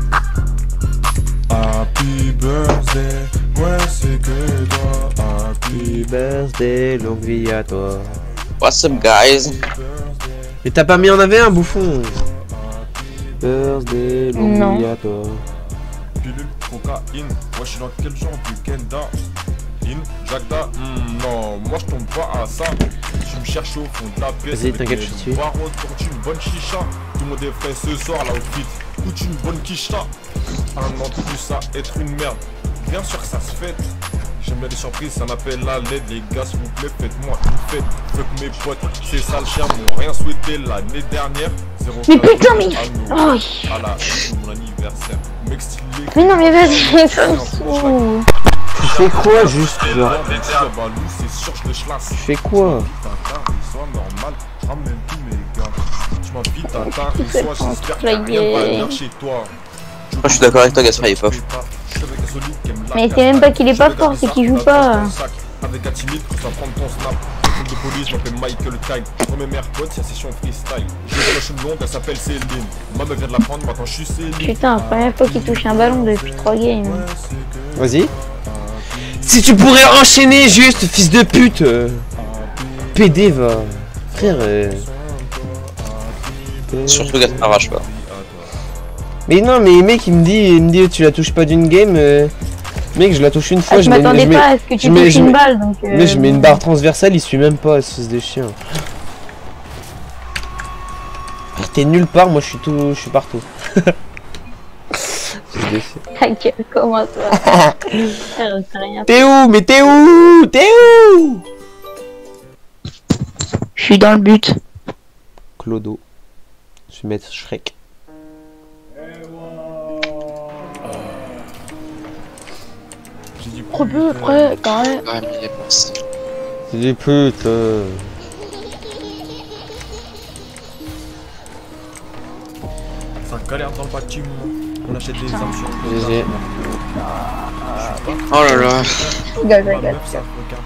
Happy birthday, ouais c'est que toi. Happy Happy birthday, longue vie à toi. What's up, guys? Mais t'as pas mis en un v un, bouffon. Birthday, longue Non. vie à toi. pilule, cocaïne. Moi, je suis dans quel genre de Kenda? In, Jagda, hmm, non, moi je tombe pas à ça. Tu me cherches au fond de la pièce. Vas-y, t'inquiète, je suis dessus. Une bonne chicha. Tout le monde est frais ce soir, là, au fit. Coûte une bonne quicha. Un an de plus à être une merde. Bien sûr que ça se fait. J'aime bien les surprises, ça m'appelle la l'aide. Les gars, s'il vous plaît, faites-moi une fête. Fuck mes potes, c'est ça le chien. M'ont rien souhaité l'année dernière. Mais putain, mais. Oh. À la mon anniversaire. Mec stylé. Mais non, mais vas-y, ça me saoule. Tu fais quoi juste genre? C'est sûr, je le chlasse. Tu fais quoi? Normal, je ramène tous mes gars. Je m'invite à tard, et soit j'espère qu'il y a rien va venir chez toi. Moi je suis d'accord avec toi, Gaspard, il est pas fou. Mais c'est même pas qu'il est pas fort, c'est qu'il joue pas. Avec un timide, ça prend ton snap. De police, je m'appelle Michael Kyle. Pour mes meilleurs potes, c'est session freestyle. J'ai une relation blonde, elle s'appelle Céline. Moi, me vient de la prendre, maintenant je suis Céline. Putain, première fois qu'il touche un ballon depuis trois games. Vas-y. Si tu pourrais enchaîner juste, fils de pute. euh, P D va. Frère. Euh... Surtout Gaspard, arrache pas. Mais non, mais mec, il me dit, il me dit, tu la touches pas d'une game. euh, Mec, je la touche une fois. Ah, je mets- m'attendais mets- pas à ce que tu je mets- touches je une mets- balle donc. euh, Mais je mets une barre transversale, il suit même pas, ce fils de chien. Ah, t'es nulle part, moi je suis tout, je suis partout. Fils de chien. Ta gueule, comment ça? Frère, c'est rien. T'es où? Mais t'es où? T'es où? Je suis dans le but. Clodo. Je vais mettre Shrek. J'ai dit Rebeu, après, quand même. Ouais, mais il est pas. C'est des putes. euh. Ça galère dans le bâtiment. On achète des armes sur le G G. Oh là là. Regarde, Ma regarde. meuf, ça regarde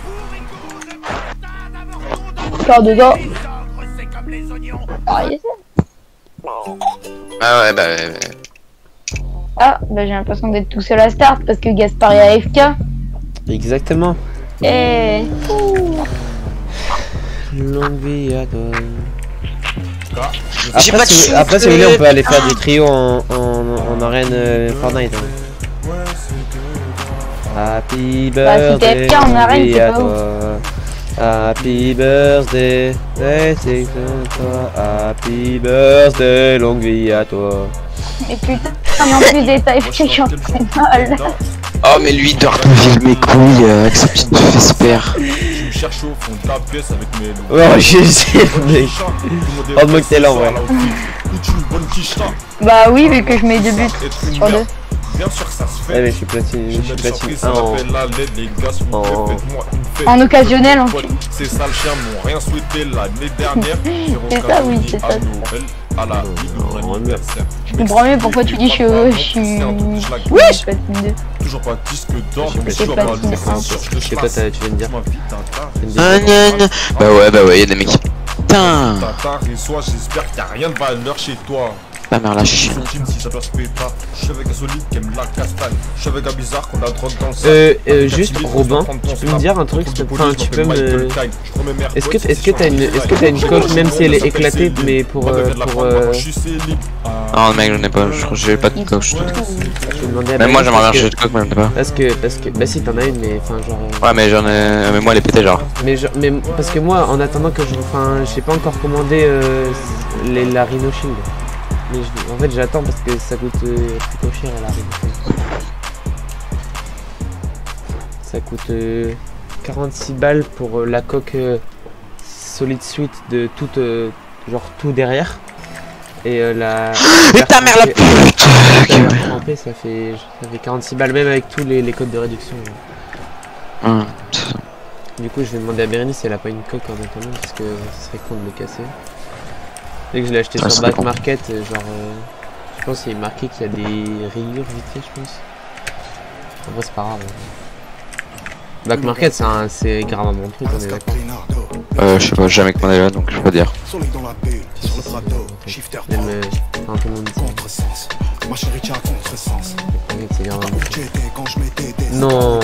Shrek. Sors dedans. Ah, yes. Ah ouais, bah ouais, ouais. Ah, bah j'ai l'impression d'être tout seul à start parce que Gaspard est A F K. Exactement. Eh. Longue vie à toi. J'ai Après, pas de si, shoot, après, si vous voulez, on peut aller faire ah. des trios en, en, en arène euh, Fortnite. Hein. Happy Bah, si t'es birthday, F K en arène, longue vie c'est à pas toi. Happy birthday, hey, c'est toi. Happy birthday, longue vie à toi. Et putain, en plus des A F K, j'en fais mal. Oh, mais lui, il doit reposer mes couilles euh, avec sa petite fespère. Je me cherche au fond de la pièce avec mes loups. Oh, j'ai essayé, mec. Oh, moi que t'es là, en vrai. Bah oui, vu que je mets deux buts sur deux. Bien sûr que ça se Eh, fait. mais je suis platine, je suis platine Ça un en... m'appelle la l'aide, les gars, s'il vous plaît, en- faites-moi une fête. En occasionnel, en fait. C'est ça le chien, m'ont rien souhaité l'année dernière. C'est ça, oui, c'est ça. À Noël, à la Ligue de mon anniversaire. Je comprends mieux pourquoi tu dis je suis. Je suis. Oui, je suis pas timide. Toujours pas disque d'or, Je mais sais je pas suis si c'est un Je sais pas, t'as- tu viens de dire. Ah, gna, gna. Bah ouais, bah ouais, y'a des mecs qui. Putain. Tata, et soit j'espère qu'il y a rien de valeur chez toi. La mère la chie. Si ça doit se payer pas, je suis avec un solide qui aime la castagne. Je suis avec un bizarre qu'on a drogue dans le sac. Euh, euh, juste, Robin, tu peux me dire un truc, s'il te plaît? Enfin, tu peux me... Est-ce que est-ce que t'as une est-ce que t'as une coque, même si elle est éclatée, mais pour euh, pour euh... Ah, mec, j'en ai pas, je crois que j'ai pas de coque, je te je vais demander à Même moi, Maëlys j'aimerais bien parce changer que- de coque, mais j'en ai pas. Parce que parce que bah si t'en as une, mais enfin genre. euh, Ouais, mais j'en ai. Mais moi, elle est pétée, genre. Mais je... mais parce que moi, en attendant que je, enfin, j'ai pas encore commandé euh, les... la Rhino Shield. Mais je- en fait, j'attends parce que ça coûte euh, plutôt cher la Rhino Shield. Ça coûte euh, quarante-six balles pour euh, la coque euh, Solid Suite de toute euh, genre tout derrière. Et euh, la. Mais ta mère la pute. En fait, ça fait ça fait quarante-six balles même avec tous les, les codes de réduction. Ouais. Hum. Du coup, je vais demander à Bérénice si elle a pas une coque en attendant parce que ce serait con de le casser. Dès que je l'ai acheté Ah, sur ça Back dépend. Market, euh, genre, euh, je pense qu'il est marqué qu'il y a des rayures vite fait, je pense. En vrai, c'est pas grave. hein. Back Market, c'est un- c'est grave un bon truc, on est d'accord. Euh, je sais pas, j'ai jamais commandé là, donc je peux pas dire. Même, euh, enfin, tout le monde dit ça. Regarde, c'est grave un bon truc. Non.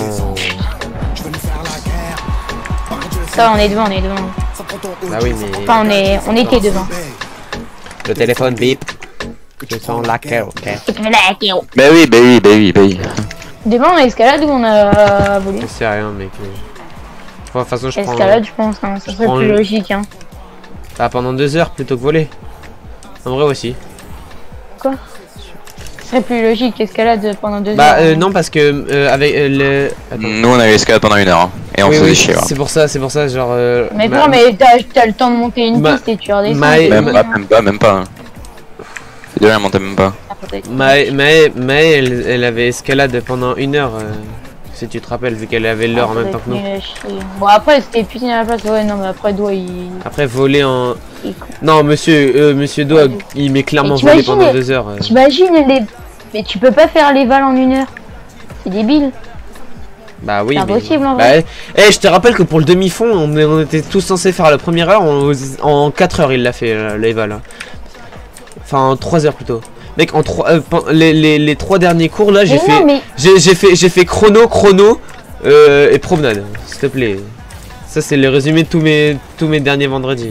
Ça, on est devant, on est devant. Bah oui, mais. Enfin, on est, on était devant. Le téléphone bip. Je sens la queue, ok. Bah oui, bah oui, bah oui, bah oui. Demain on a escalade ou on a volé? Je sais rien, mec. De toute façon, je prends. Escalade, je pense, hein. Ça serait prends plus le- logique, hein. Ah, pendant deux heures plutôt que voler. En vrai aussi. Quoi? Ce serait plus logique, escalade pendant deux Bah heures. euh, hein. non, parce que euh, avec euh, le. Attends. Nous on avait l'escalade pendant une heure hein, et on Oui, se faisait oui, chier. hein. c'est pour ça, c'est pour ça, genre. Euh, Mais ma- bon, mais t'as t'as le temps de monter une Ma- piste et tu redescends. Ma- c'est Même bien, pas, hein. même pas, même pas. Hein. De rien, montait même pas. Maë, Maë, Maë, elle, elle avait escalade pendant une heure, euh, si tu te rappelles, vu qu'elle avait l'heure en même temps que nous. Bon, après, c'était piscine à la place. Ouais, non, mais après, doigt, il. Après, voler en. il est con. Non, monsieur, euh, monsieur Doig, il met clairement Mais volé t'imagines, pendant deux heures. euh. T'imagines les. Mais tu peux pas faire les vals en une heure. C'est débile. Bah oui, C'est mais. impossible, en Bah, vrai. eh, je te rappelle que pour le demi-fond, on, est- on était tous censés faire la première heure, en, en quatre heures il l'a fait, euh, les vals. hein. Enfin, en trois heures plutôt. Mec, en trois, euh, pen- les, les, les trois derniers cours là, j'ai Mais fait, non, mais. j'ai j'ai fait, j'ai fait chrono, chrono euh, et promenade, s'il te plaît. Ça c'est le résumé de tous mes, tous mes derniers vendredis.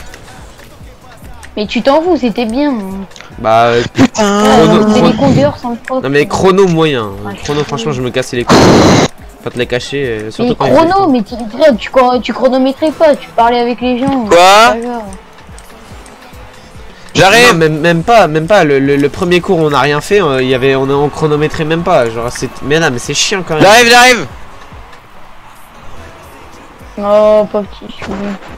Mais tu t'en fous, c'était bien. Bah, euh, Ah, chrono, on faisait chrono- des compteurs sans prof. non mais chrono moyen. Ah, Chrono, franchement, je me cassais les couilles. Pas te les cacher, euh, surtout Mais quand il chrono, mais tu, frère, tu, chron- tu chronométrais pas, tu parlais avec les gens. Quoi? C'est pas grave. J'arrive. Non, même, même pas, même pas. Le, le, le premier cours, on n'a rien fait. euh, Il y avait, on, on chronométrait même pas. Genre, c'est, mais non, mais c'est chiant quand même. J'arrive, j'arrive. Oh, pauvre petit chou.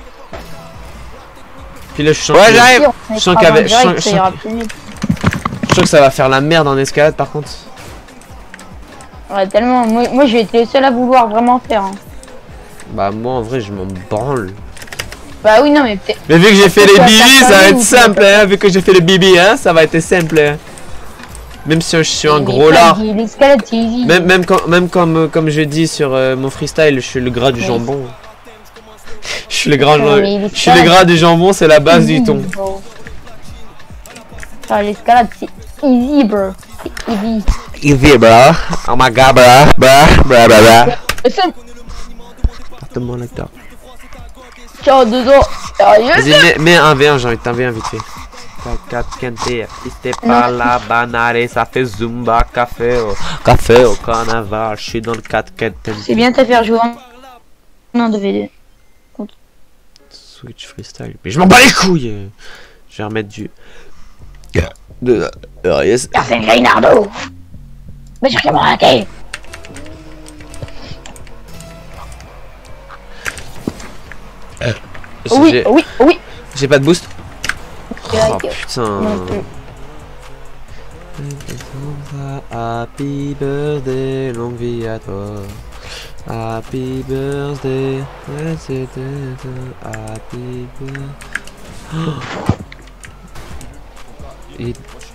Puis là, je sens, Ouais, que, j'arrive. On Je sens fera qu'avec- en direct, je ça sens- ira plus vite. je sens que ça va faire la merde en escalade, par contre. Ouais, tellement. Moi, moi, je vais être le seul à vouloir vraiment faire. hein. Bah moi, en vrai, je m'en branle. Bah oui, non, mais peut-être. Mais vu que j'ai fait Tu les vas bibis, faire ça va ça, être ou tu simple. Hein. Vu que j'ai fait les bibis, hein, ça va être simple. Hein. Même si je suis un Mais gros frère, lard. il- L'escalade, c'est easy. Même, même, quand, même comme, euh, comme je dis sur euh, mon freestyle, je suis le gras du Mais- jambon. Je suis le gras, Non, mais je suis le gras du jambon, c'est la base du thon. Bro. Ah, l'escalade, c'est easy, bro. C'est easy. Easy, bro. Oh my god, bro. Bro, bro, bro, bro. Listen, Porte-moi la carte. ciao, deux ans. Sérieux? Vas-y, mets, mets un V un, j'ai envie de t'en V un vite fait. quatre quinté, piste par la banane, ça fait Zumba, café au, café au carnaval, je suis dans le quatre quinté. C'est bien de te faire jouer en. Non, de V deux. Switch freestyle. Mais je m'en bats les couilles! Je vais remettre du. De. Euh, yes. Personne Gainardo. Mais je vais me rater. Oui, J'ai- oui, oui. J'ai pas de boost. Ok, Oh ok. putain. Non plus. Happy birthday, longue vie à toi. Happy birthday, happy birthday. Et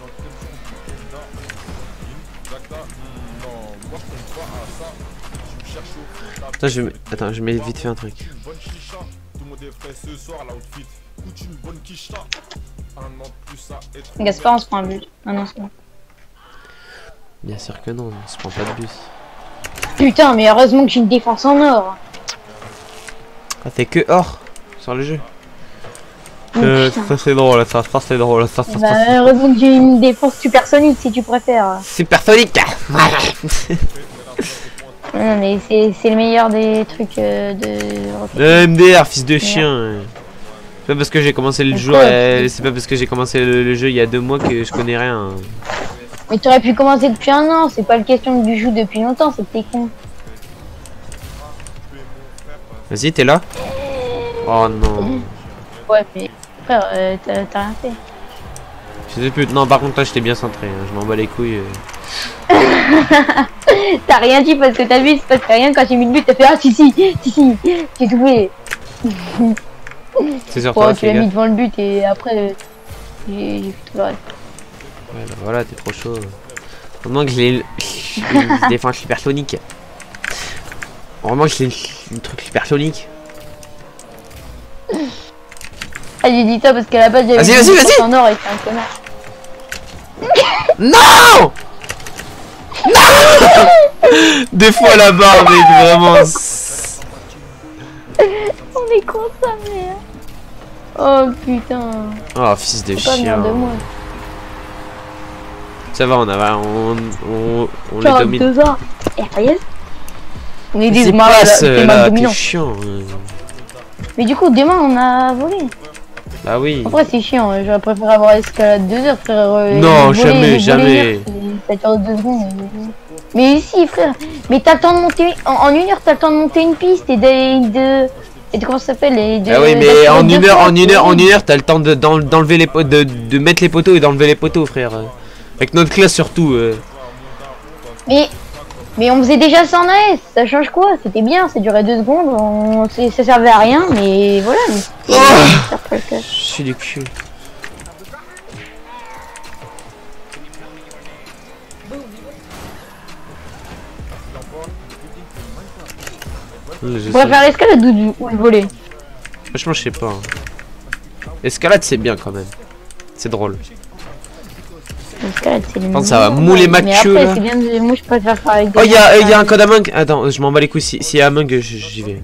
Attends, je mets... Attends, je mets vite fait un truc. Gaspard, on se prend un but. Ah non, c'est bon. Bien sûr que non, on se prend pas de bus. Putain, mais heureusement que j'ai une défense en or. Ah, t'es que or sur le jeu. Oh, Euh, putain. ça c'est drôle, ça, ça c'est drôle, ça, ça, Bah, ça, ça. heureusement que j'ai une défense supersonique si tu préfères. Supersonique. Voilà. Non, mais c'est c'est le meilleur des trucs euh, de. Le M D R, fils de chien. C'est pas parce que j'ai commencé le Mais jeu, quoi, euh, c'est pas parce que j'ai commencé le, le jeu il y a deux mois que je connais rien. Mais t'aurais pu commencer depuis un an, c'est pas le question que tu joues depuis longtemps, c'est que t'es con. Vas-y, t'es là? Oh non. Ouais, mais frère, euh, t'as t'as rien fait. Je sais plus. Non, par contre, là, j'étais bien centré. hein, Je m'en bats les couilles. euh. T'as rien dit parce que t'as vu, il se passe rien quand j'ai mis le but, t'as fait ah si si, si si, j'ai tout fait. C'est sur Bon, toi, tu fais l'as mis gaffe. devant le but et après euh, j'ai j'ai fait tout le reste. Ouais, bah voilà, t'es trop chaud. Heureusement que j'ai une défense supersonique. Heureusement que j'ai une truc supersonique. Ah j'ai dit ça parce qu'à la base j'avais Vas-y, une vas-y, défense vas-y. en or et c'est un connard. Non. Non. Des fois la barre, mec, vraiment. On est con ça merde. Oh putain. Oh, fils de Faut pas venir chien. de moi. Ça va, on a, on, on, on les Genre domine. deux ans. R I S. On est C'est des mal pas ce mal là, t'es dominants. chiant. euh. Mais du coup, demain on a volé. Bah oui. Après, c'est chiant. hein. J'aurais préféré avoir escalade deux heures, frère. euh, Non, voler- jamais, voler jamais. hier, c'est- Ça dure deux secondes. mais- Mais si, frère. Mais t'as le temps de monter. En, en une heure, t'as le temps de monter une piste et de. de... Et de comment ça s'appelle et de- Ah oui, mais d'assurer en deux une heure, fois, en une heure, en oui. une heure, t'as le temps de d'en- d'enlever les poteaux, de, de mettre les poteaux et d'enlever les poteaux, frère. Avec notre classe surtout. euh. Mais. Mais on faisait déjà ça en A S, ça change quoi? C'était bien, ça durait deux secondes, on... c'est- ça servait à rien, mais voilà. Mais... Oh ça ferait le cas. Je suis du cul. Je On pourrait sais. faire l'escalade ou, ou le voler. Franchement, je sais pas. hein. Escalade, c'est bien quand même. C'est drôle. L'escalade, c'est le Je pense que ça va meilleur, mouler ouais. Mathieu, Mais là. après, c'est bien de... Moi, je préfère faire avec des Oh, il y a, gens y a un qui- code Among. Attends, je m'en bats les couilles. Si- S'il y a Among, je- j'y vais.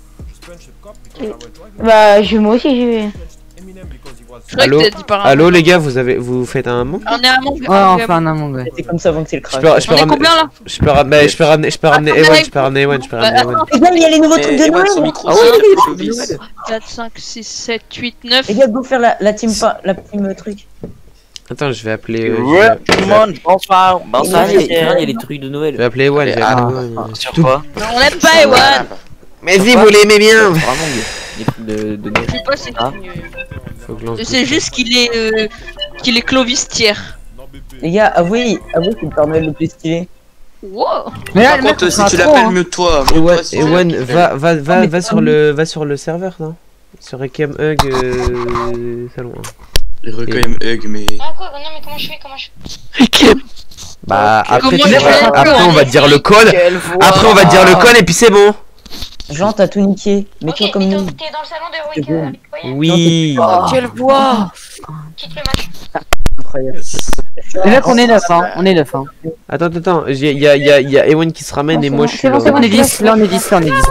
Bah, je, moi aussi, j'y vais. Je croyais Allô que t'as dit par un. Allô, les gars, vous avez, vous faites un Among? On est à Among. Ouais, enfin un among, ouais. C'est comme ça avant que c'est le Je crash. peux, je peux On est ramener. combien là? Je peux ramener, je peux ramener, je peux ramener Attends, Ewan, mec. je peux ramener Ewan, je peux Bah, ramener Ewan. attends. Les gars, il y a les nouveaux trucs de Et Noël. son micro, Ah c'est ouais, un Clovis. quatre, cinq, six, sept, huit, neuf. Les gars, go faire la, la team pas, la team truc. Attends, je vais appeler. euh, je Ouais, vais- tout le monde, bonsoir. Ah, Bonsoir, il y a- les il y a gars. les trucs de Je Noël. vais appeler Ewan. je vais Ah, appeler Ewan. Sur quoi? Non, on l'aime pas, Ewan. Mais si, vous l'aimez bien. Vraiment, les trucs de, de Noël. Je sais pas, c'est Ah. Faut que l'on se c'est couche. juste qu'il est. euh, qu'il est Clovis tiers. Les gars, avouez, avouez que c'est le Père Noël le plus stylé. Wow. Mais là, Par le mec, contre, on si sera tu trop, l'appelles, hein. mute-toi. Ewan, mute-toi, c'est Ewan, celui qui va, va, va, Ah, mais va c'est sur pas le, va sur le serveur, non? Sur Requiem Hug euh, salon. hein. Les recueils hug, mais. Ah quoi? Non mais comment je fais? Comment je fais? Bah après, Comment tu je vas- fais après on va te dire le code. Quelle voix. Après on va te dire le code et puis c'est bon. Jean, t'as tout niqué. Mets-toi Ok, comme mais nous. t'es dans le salon de C'est Week bon. avec Voyage. Oui. Oh, Quelle voix! Quitte le match. Incroyable. Les mecs, on est neuf, hein. On est neuf, hein. Attends, attends, attends. Il y a, y a, y a Ewan qui se ramène et moi je suis C'est bon, là. c'est bon, On est dix, là on est dix, là on est dix.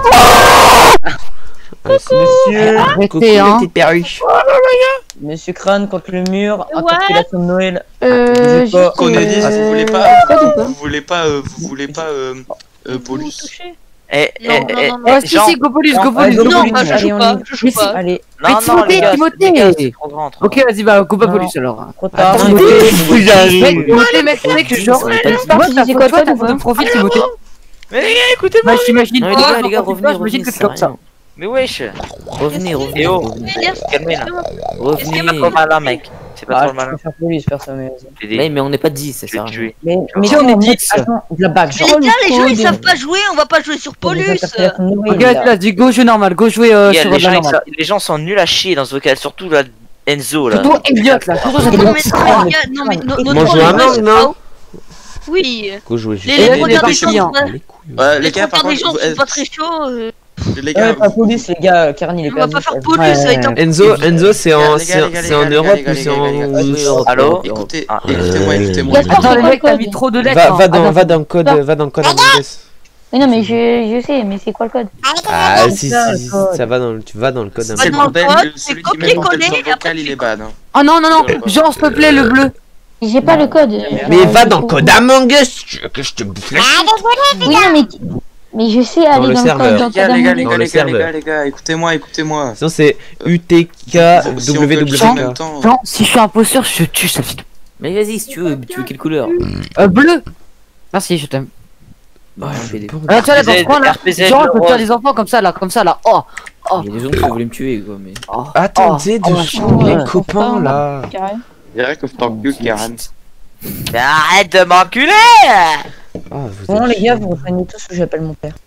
Ah, c'est- Monsieur, Coucou Arrêtez, les hein. petites perruches. Monsieur Crâne contre le mur, Ouais. interpellation de Noël. Euh, je sais juste, pas. Qu'on ait dit, euh, vous voulez pas. code ou pas Vous voulez pas. euh, Vous voulez pas. euh, euh, Paulus. Eh, Non, eh, non, eh, non, non. Oh, eh, si, Jean. si, Gobolus, Non, Gobolus. ouais, Non, Gobolus, bah, je allez, joue on pas. y- Je joue Mais si- pas. Allez, Mais Non, non, Timothée, les gars, Timothée. les gars, c'est trop grand. trop Ok, vas-y, bah, Gobolus Non. alors. trop tard. Attends, Non, Timothée, mais- j'arrive. Mec, Timothée, mec, mec, genre, on est pas dit. moi, Tu t'as disais quoi, quoi, toi, toi, t'as ou photo pas de profil, Timothée? Mais les gars, écoutez-moi. Bah, je t'imagine Non, mais pas, les gars, les gars, genre, revenez, j'imagine que revenez, c'est comme ça. Mais wesh. Revenez, revenez. Eh oh. revenez. Calmez là. Revenez. C'est pas trop malin, mec. C'est pas Ah, trop je malin. préfère Police faire ça, mais. J'ai dit, Mais, mais on n'est pas dix, ça je sert à vais te rien. tuer. Mais, mais Si on est on dix. Attends, de la bague, Mais genre. les gars, les gens, ils savent pas jouer, on va pas jouer sur Pour les interpellations de Noël, Ok, là. vas-y, là, dis go jeu normal, go jouer euh, Les gars, sur les le gens, ils normal. sont- les gens sont nuls à chier dans ce vocal, surtout là, Enzo là. Surtout Elliot là, surtout ça Non, fait mais- c'est Ah, grave. mais- Non mais no- Bon, notre je rôle, joue un c'est Among, pas- non? Oui. Go jouer Les juste. les Et trois les derniers deux gens, filles, sont- Les couilles. Ouais, les les gars, trois par derniers contre. gens vous- sont pas très chauds. euh, Les Ouais, gars, pas Police, les gars, Karni, il est On va perdu. pas faire Ouais. police, Ouais. ça va être un Enzo, Enzo, c'est en, Les gars, c'est les gars, les c'est en gars, les Europe gars, ou les c'est gars, les gars, en. les gars. Allô? écoutez, Ah, écoutez-moi, euh, écoutez-moi. Gaston, Attends, c'est les quoi mecs, le t'as code mis trop de lettres. Va, hein. va dans, Attends, va dans le code, va dans le code Among Us. Mais non, mais je, je sais, mais c'est quoi le code? Ah c'est si, ça, si, le code. ça va dans le, tu vas dans le code C'est Among le Us. dans le bordel, code, le- c'est celui qui met le bordel copier-coller, sur le et après vocal, il tu est bad. hein. Oh non, non, non, Jean, s'il te plaît, le bleu. J'ai pas le code. Mais genre, va je dans le trouve- code Among Us, tu veux que je te bouffe la chute. Oui, non, mais, mais je sais aller le dans le serveur. code, dans Les le gars, code les gars, Among les Us. Dans gars, le les gars, les serveur. gars, les gars, écoutez-moi, écoutez-moi. Sinon c'est U T K Si on W gueule W tous en K. même temps. Jean, si je suis imposteur, je te tue, ça fait. Mais vas-y, si tu veux, tu veux quelle couleur? Euh, bleu. Merci, je t'aime. Bah, on fait des. Ah, tu vois, là, dans ce R P Z, coin là, R P Z, Jean, le je peux roi. faire des enfants comme ça là, comme ça là. Oh, oh, Il y a des gens qui voulaient me tuer, quoi, mais. oh. Attendez Oh, de oh, changer ouais. les copains là. Carré. C'est vrai que je t'encule, Karen. Mais arrête de m'enculer! Ah, vous Bon, êtes les gars, chiants. vous rejoignez tous où j'appelle mon père.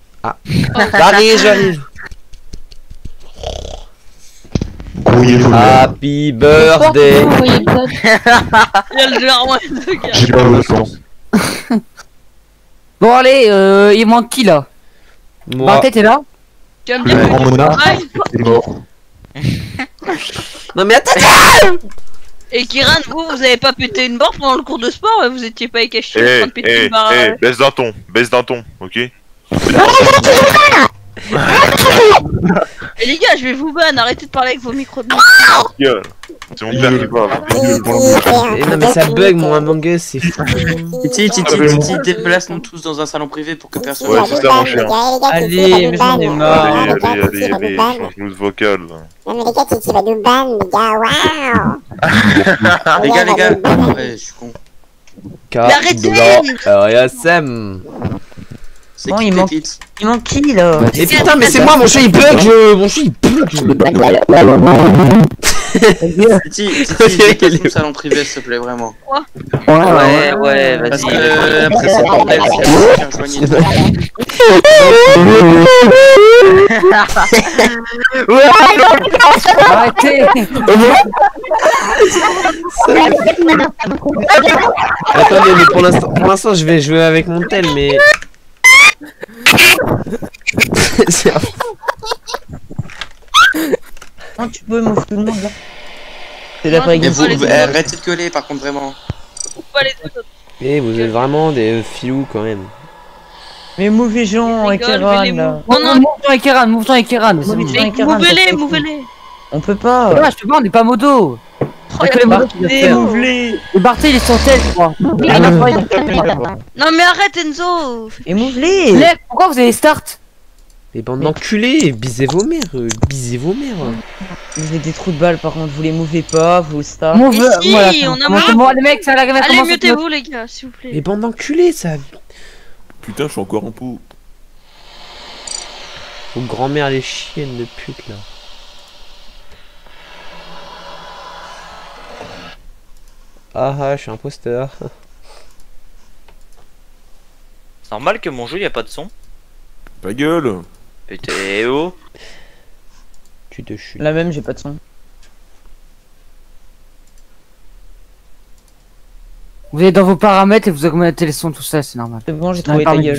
J'arrive, j'arrive. Happy birthday. Vous voyez le code. Il y a le genre, ouais, de gars. J'ai pas le sens. Bon, allez, euh, il manque qui là? Moi, Bartet est là? Tu vas me Le dire grand que. monarque Ah, il- est mort. non mais attends. Et Kiran, vous, vous avez pas pété une barre pendant le cours de sport? Vous étiez pas caché en train Eh, de péter eh, une barre. eh, euh, baisse d'un ton, baisse d'un ton, ok? Et les gars, je vais vous ban, arrêtez de parler avec vos micros de Gueule. C'est mon père qui parle. Eh non mais ça bug mon Among Us, c'est fou. Titi, Titi, Titi, déplace-nous tous dans un salon privé pour que personne... Ouais, c'est ça mon cher. Allez, mais j'en ai marre. Allez, allez, allez, allez, change-nous de vocal. Non mais les gars, Titi va nous ban, les gars, waouh. Les gars, les gars, ouais, je suis con. K Mais arrêtez. R Sam. C'est Bon, qui il tes manque- titres? Il manque qui là? Et putain mais c'est moi mon chat il bug, je... mon chat il bug. Titi, Titi, déplace-nous le salon privé s'il te plaît, vraiment. Ouais, ouais, Parce vas-y. que euh, après c'est bordel, c'est à vous qui rejoignez. Arrêtez. Attendez mais pour l'instant, pour l'instant je vais jouer avec mon tel mais... C'est un- Non, tu peux m'ouvrir tout le monde là. C'est Moi, d'après je Mais Guy. vous, les vous- deux. eh, arrêtez de gueuler par contre, vraiment. Pas les deux autres. Eh vous êtes vraiment des filous quand même. Mais mauvais Jean et Ils rigolent, Kéran mais les là. mou- Non, non, Move-toi avec Keran, move-toi avec Keran. c'est bon. Move-toi. mais Karan, mouvez-les, ça mouvez-les. On peut pas. Ouais, je te vois, on est pas modo. Oh, Y'a que les modos qui doivent Barthez, faire. move-les. Le Barthé il est sur tête, je crois. Ah, non, pas, il est sur tête. Non mais arrête Enzo. Et move-les. Lec, pourquoi vous avez start? Les bandes d'enculés, bisez vos mères, euh, bisez vos mères. Vous avez des trous de balles par contre, vous les mouvez pas, vous start. Move, Mais si, voilà, on a comment- marre. comment- les mecs, ça la gamine Allez, commence à mutez-vous les gars, s'il vous plaît. Les bandes d'enculés, ça... Putain, je suis encore en pot. Vos grand-mères les chiennes de pute là. Ah ah, je suis imposteur. C'est normal que mon jeu y a pas de son. Ta gueule. Putain, eh oh. Tu te chutes. La même, j'ai pas de son. Vous êtes dans vos paramètres et vous augmentez les sons, tout ça, c'est normal. C'est bon, j'ai Non, trouvé ta pardon, gueule.